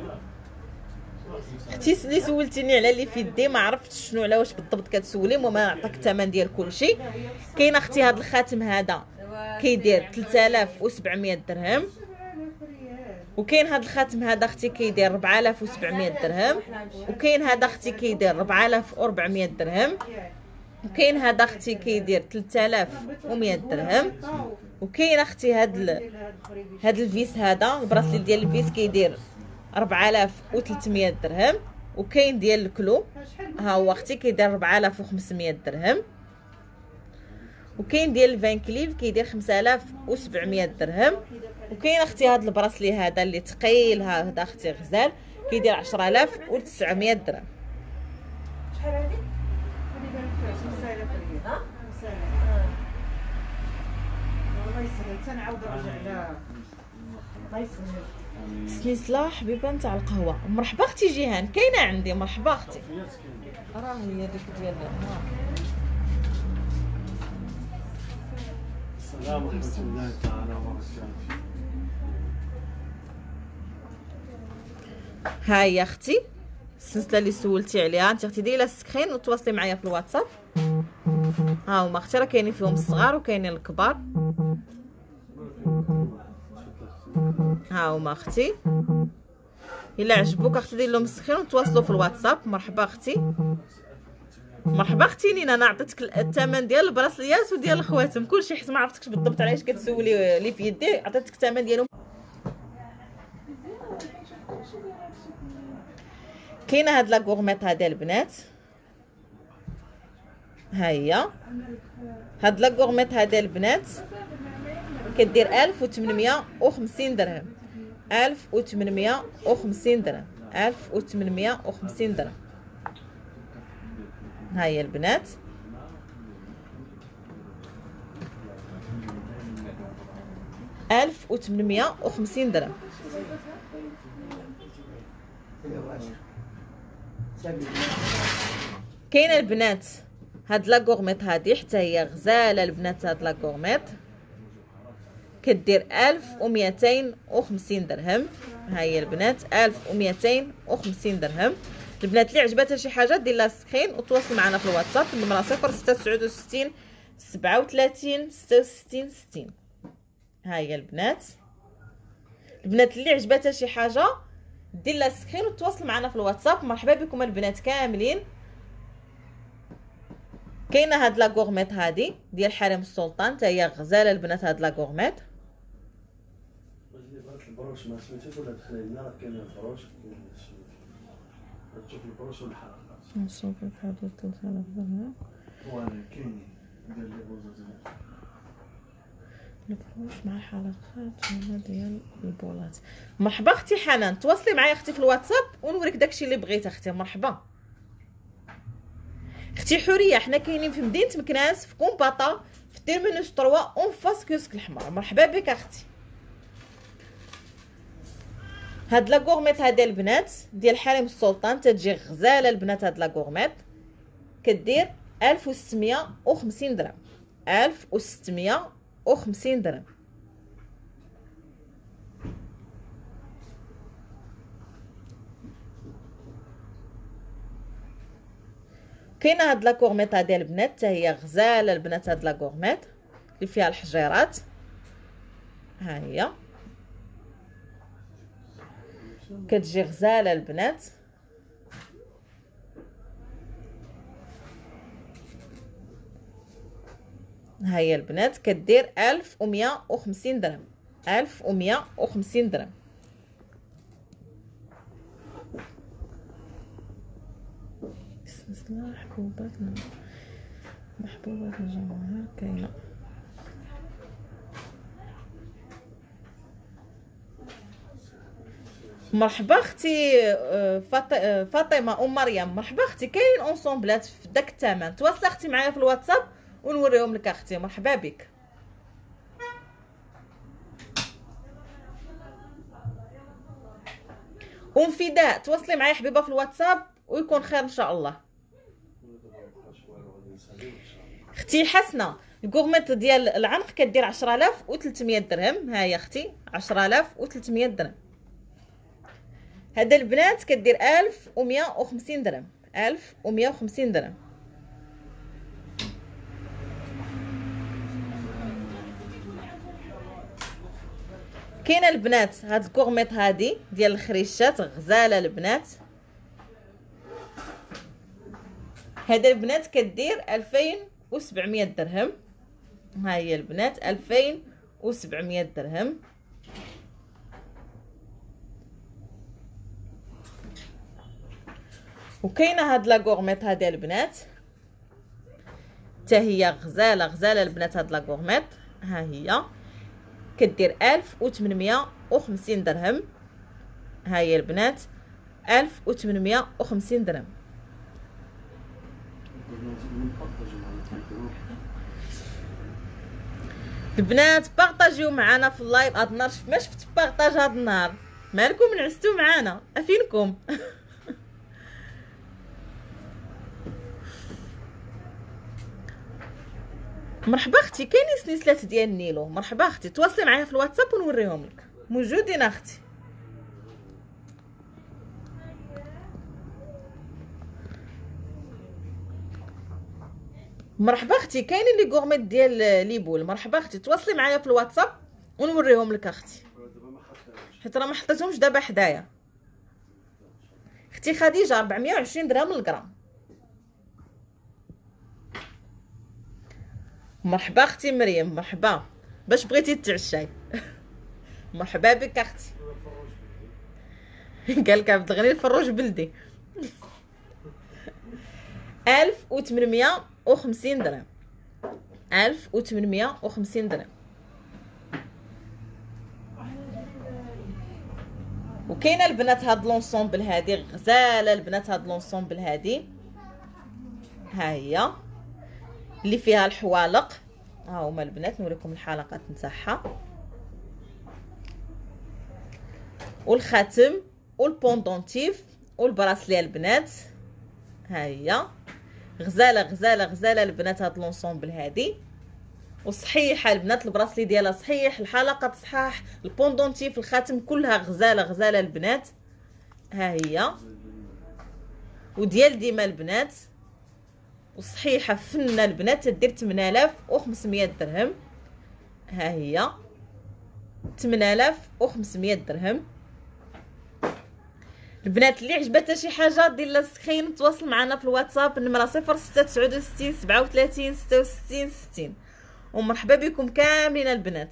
اختي اللي سولتيني على اللي في يدي ما عرفتش شنو على واش بالضبط كتسولي. المهم نعطيك الثمن ديال كلشي. كاين اختي هاد الخاتم هذا كيدير 3700 درهم. وكاين هاد الخاتم هذا اختي كيدير 4700 درهم. وكاين هذا اختي كيدير 4400 درهم. وكاين هذا اختي كيدير 3100 درهم. وكاين اختي هاد الفيس هذا البراسلي ديال الفيس كيدير 4300 درهم. وكاين ديال الكلو ها هو اختي كيدير 4500 درهم. وكاين ديال الفان كليف كيدير 5700 درهم. وكاين اختي هاد البراسلي هذا اللي ثقيل هذا اختي غزال كيدير 10900 درهم. شحال هادي؟ الله يسهل تنعاود نرجع لها. الله يسهل. سنيسلا حبيبه نتاع القهوه. مرحبا اختي جيهان. كاينه عندي. مرحبا اختي. راه هي ديك ديال السلام ورحمه الله تعالى وبركاته. ها هي اختي السلسله اللي سولتي عليها انت اختي. ديري لها السكرين وتواصلي معايا في الواتساب. ها هما اختي راه كاينين فيهم الصغار وكاينين الكبار. ها هما اختي الا عجبوك اختي دير لهم السكرين وتواصلوا في الواتساب. مرحبا اختي. مرحبا اختي نينا، انا عطيتك الثمن ديال البراسليات وديال الخواتم كلشي، حيت ما عرفتكش بالضبط علاش كتسولي لي في يدي. عطيتك الثمن ديالهم. كاينه هاد لا غورميط هادي البنات، ها هي هاد لا غورميط هادي البنات كدير 1850 درهم. 1850 درهم. 1850 درهم. ها هي البنات. ألف وثمنمية وخمسين درهم. كاينه البنات هاد لا غورميط هادي حتى هي غزاله البنات. هاد لا غورميط كدير 1250 درهم. ها هي البنات 1250 درهم. البنات اللي عجباتها شي حاجه دير لها سكرين وتواصل معنا في الواتساب. النمره 0669 37 66 60. ها هي البنات. البنات اللي عجباتها شي حاجه دير لها سكرين وتواصل معنا في الواتساب. مرحبا بكم البنات كاملين. كاينه هاد لا غورميط هادي ديال حريم السلطان، حتى هي غزاله البنات. هاد لا غورميط البروش ما سميتيش ولا دخلينا راه كاين البروش، تشوف البروش والحلقات نصوب الحدود توصل وانا كاين ديال لي بوزات البروش مع حلقات هما ديال البولات. مرحبا اختي حنان، تواصلي معايا اختي في الواتساب ونوريك داكشي اللي بغيت اختي. مرحبا اختي حوريه. حنا كاينين في مدينه مكناس في كومباطا في تيرمينوس 3 اون فاس كيوسك الحمر. مرحبا بك اختي. هاد لا غورميط هادي البنات ديال حريم السلطان تتجي غزاله البنات. هاد لا غورميط كدير 1650 درهم. 1650 درهم. كاينه هاد لا غورميط هادي البنات حتى هي غزاله البنات. هاد لا غورميط اللي فيها الحجيرات، ها هي كتجي غزاله البنات. ها هي البنات كدير 1150 درهم. 1150 درهم. محبوبات الجمهور كاينه. مرحبا اختي فاطمه ام مريم. مرحبا اختي. كاين اونصومبلات في داك الثمن. تواصلي اختي معايا في الواتساب ونوريهم لك اختي. مرحبا بك. ام فداء تواصلي معايا حبيبه في الواتساب ويكون خير ان شاء الله. اختي حسنه الكورميط ديال العنق كدير 10300 درهم. ها هي اختي 10300 درهم. هذا البنات كدير 1150 درهم. 1150 درهم. كاينه البنات هاد الكورميط هادي ديال الخريشات غزاله البنات. هذا البنات كدير 2700 درهم. ها هي البنات 2700 درهم. وكاينه هاد لا غورميط هادي البنات حتى هي غزاله البنات. هاد لا غورميط ها هي كدير 1850 درهم. ها هي البنات 1850 درهم. البنات بارطاجيو معنا في اللايف هاد النهار. ما شفت بارطاج هاد النهار. مالكم نعستو معنا افينكم؟ مرحبا اختي. كاينين سنيسلات ديال النيلو. مرحبا اختي. تواصلي معايا في الواتساب ونوريهم لك. موجودين اختي. مرحبا اختي. كاينين لي غورميط ديال ليبول. مرحبا اختي. تواصلي معايا في الواتساب ونوريهم لك اختي، حيت راه ما حطيتهمش دابا حدايا. اختي خديجه 420 درهم للغرام. مرحبا اختي مريم، مرحبا. باش بغيتي تتعشاي؟ مرحبا بك اختي. قال لك عبد الغني الفروج بلدي. 1850 درهم. 1850 درهم. وكاينه البنات هاد لونسومبل هادي غزاله البنات، هاد لونسومبل هادي ها هي اللي فيها الحوالق، ها هما البنات نوريكم الحلقات نتاعها والخاتم والبوندونتيف والبراسلي البنات. ها هي غزاله غزاله غزاله البنات هاد لونسومبل هادي، وصحيحه البنات البراسلي ديالها صحيح، الحلقه صحاح، البوندونتيف الخاتم كلها غزاله غزاله البنات. ها هي وديال ديما البنات، وصحيحه فنه البنات تدير 8500 درهم. ها هي 8500 درهم البنات. اللي عجبتها شي حاجه دير لها سكرين تواصل معنا في الواتساب، النمره 0669 37 66 60. ومرحبا بكم كاملين البنات.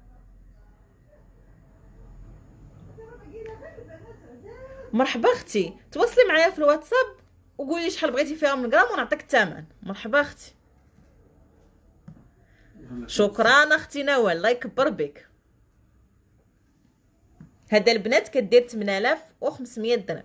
مرحبا اختي، تواصلي معايا في الواتساب وقولي شحال بغيتي فيها من غرام ونعطيك الثمن. مرحبا اختي. شكرا اختي نوال، الله يكبر بك. هذا البنات كدير 8500 درهم.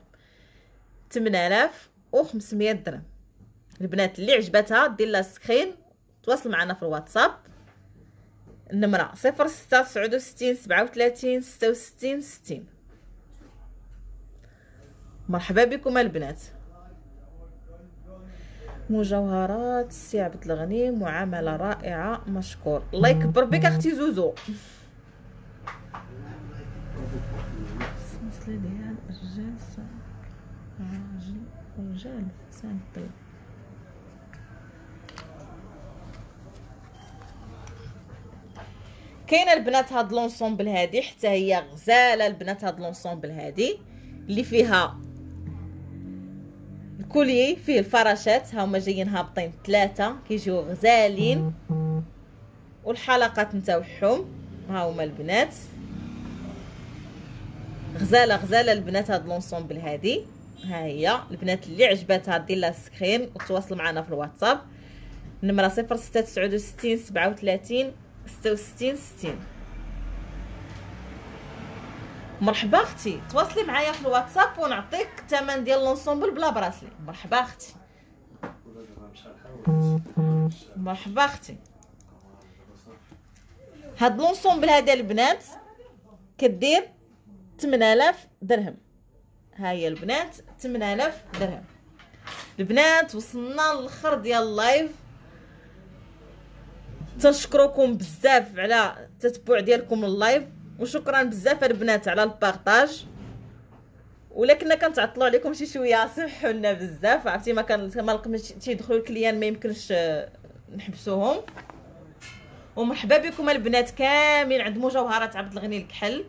8500 درهم البنات. اللي عجبتها دير لها سكرين تواصل معنا في الواتساب، النمره 0669 37 66 60. مرحبا بكم البنات. مجوهرات السي عبد الغني، معامله رائعه، مشكور. الله يكبر بك اختي زوزو. السلسله ديال رجال سانتي. كاينه البنات هاد لونسومبل هادي حتى هي غزاله البنات. هاد لونسومبل هادي اللي فيها الكوليي، فيه الفراشات ها هما جايين هابطين 3 كيجيو غزالين، والحلقات نتاعهم ها هما البنات غزاله غزاله البنات. هاد لونسومبل هادي ها هي البنات. اللي عجبتها دير لها سكرين وتواصل معنا في الواتساب، النمره 0669 37 66 60. مرحبا اختي، تواصلي معايا في الواتساب ونعطيك الثمن ديال لونسومبل بلا براسلي. مرحبا اختي. مرحبا اختي. هاد لونسومبل هذا البنات كدير 8000 درهم. ها هي البنات 8000 درهم البنات. وصلنا للاخر ديال اللايف، تنشكركم بزاف على التتبع ديالكم لللايف، وشكرا بزاف البنات على البارطاج. ولكن كنتعطلوا عليكم شي شويه، سمحوا لنا بزاف. عرفتي ما لقيناش تيدخلوا الكليان ما يمكنش نحبسوهم. ومرحبا بكم البنات كاملين عند مجوهرات عبد الغني الكحل.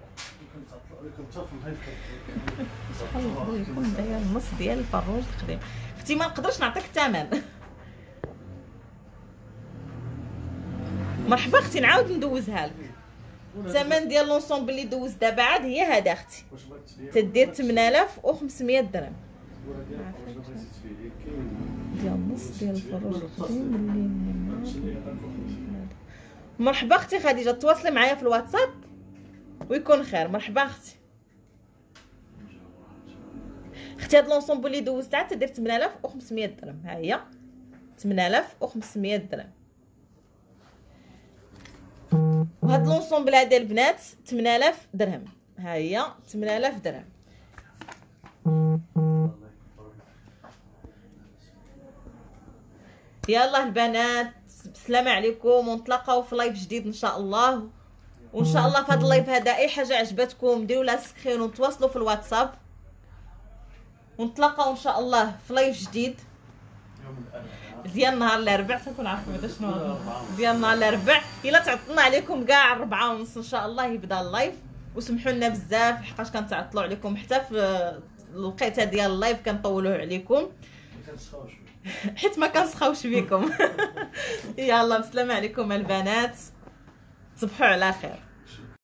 شحال يكون داير النص ديال الفروج القديم اختي، ما نقدرش نعطيك الثمن. مرحبا اختي، نعاود ندوزها لك. الثمن ديال لونسومبل اللي دوز دابا عاد هي هذا اختي، تدير 8500 درهم ديال النص ديال الفروج القديم اللي. مرحبا اختي خديجه، تواصلي معايا في الواتساب ويكون خير. مرحبا اختي. اختي هاد لونسومبل اللي دوزتها تدير 8500 درهم. ها هي 8500 درهم. وهاد لونسومبل هذا البنات 8000 درهم. ها هي 8000 درهم. يلا البنات بسلامة عليكم، ونتلاقاو في لايف جديد ان شاء الله. وان شاء الله في هذا اللايف هذا اي حاجه عجبتكم ديروا لها سكرين وتواصلوا في الواتساب، ونتلاقاو ان شاء الله في لايف جديد ديال نهار الاربع. تكون عارفه هذا شنو ديال نهار الاربع. الا تعطلنا عليكم كاع 4:30 ان شاء الله يبدا اللايف. وسمحوا لنا بزاف حقاش كنتعطلوا عليكم حتى في الوقيته ديال اللايف كنطولوه عليكم حيت ما كنسخاوش بكم. يلا بسلامة عليكم البنات، تصبحوا على خير.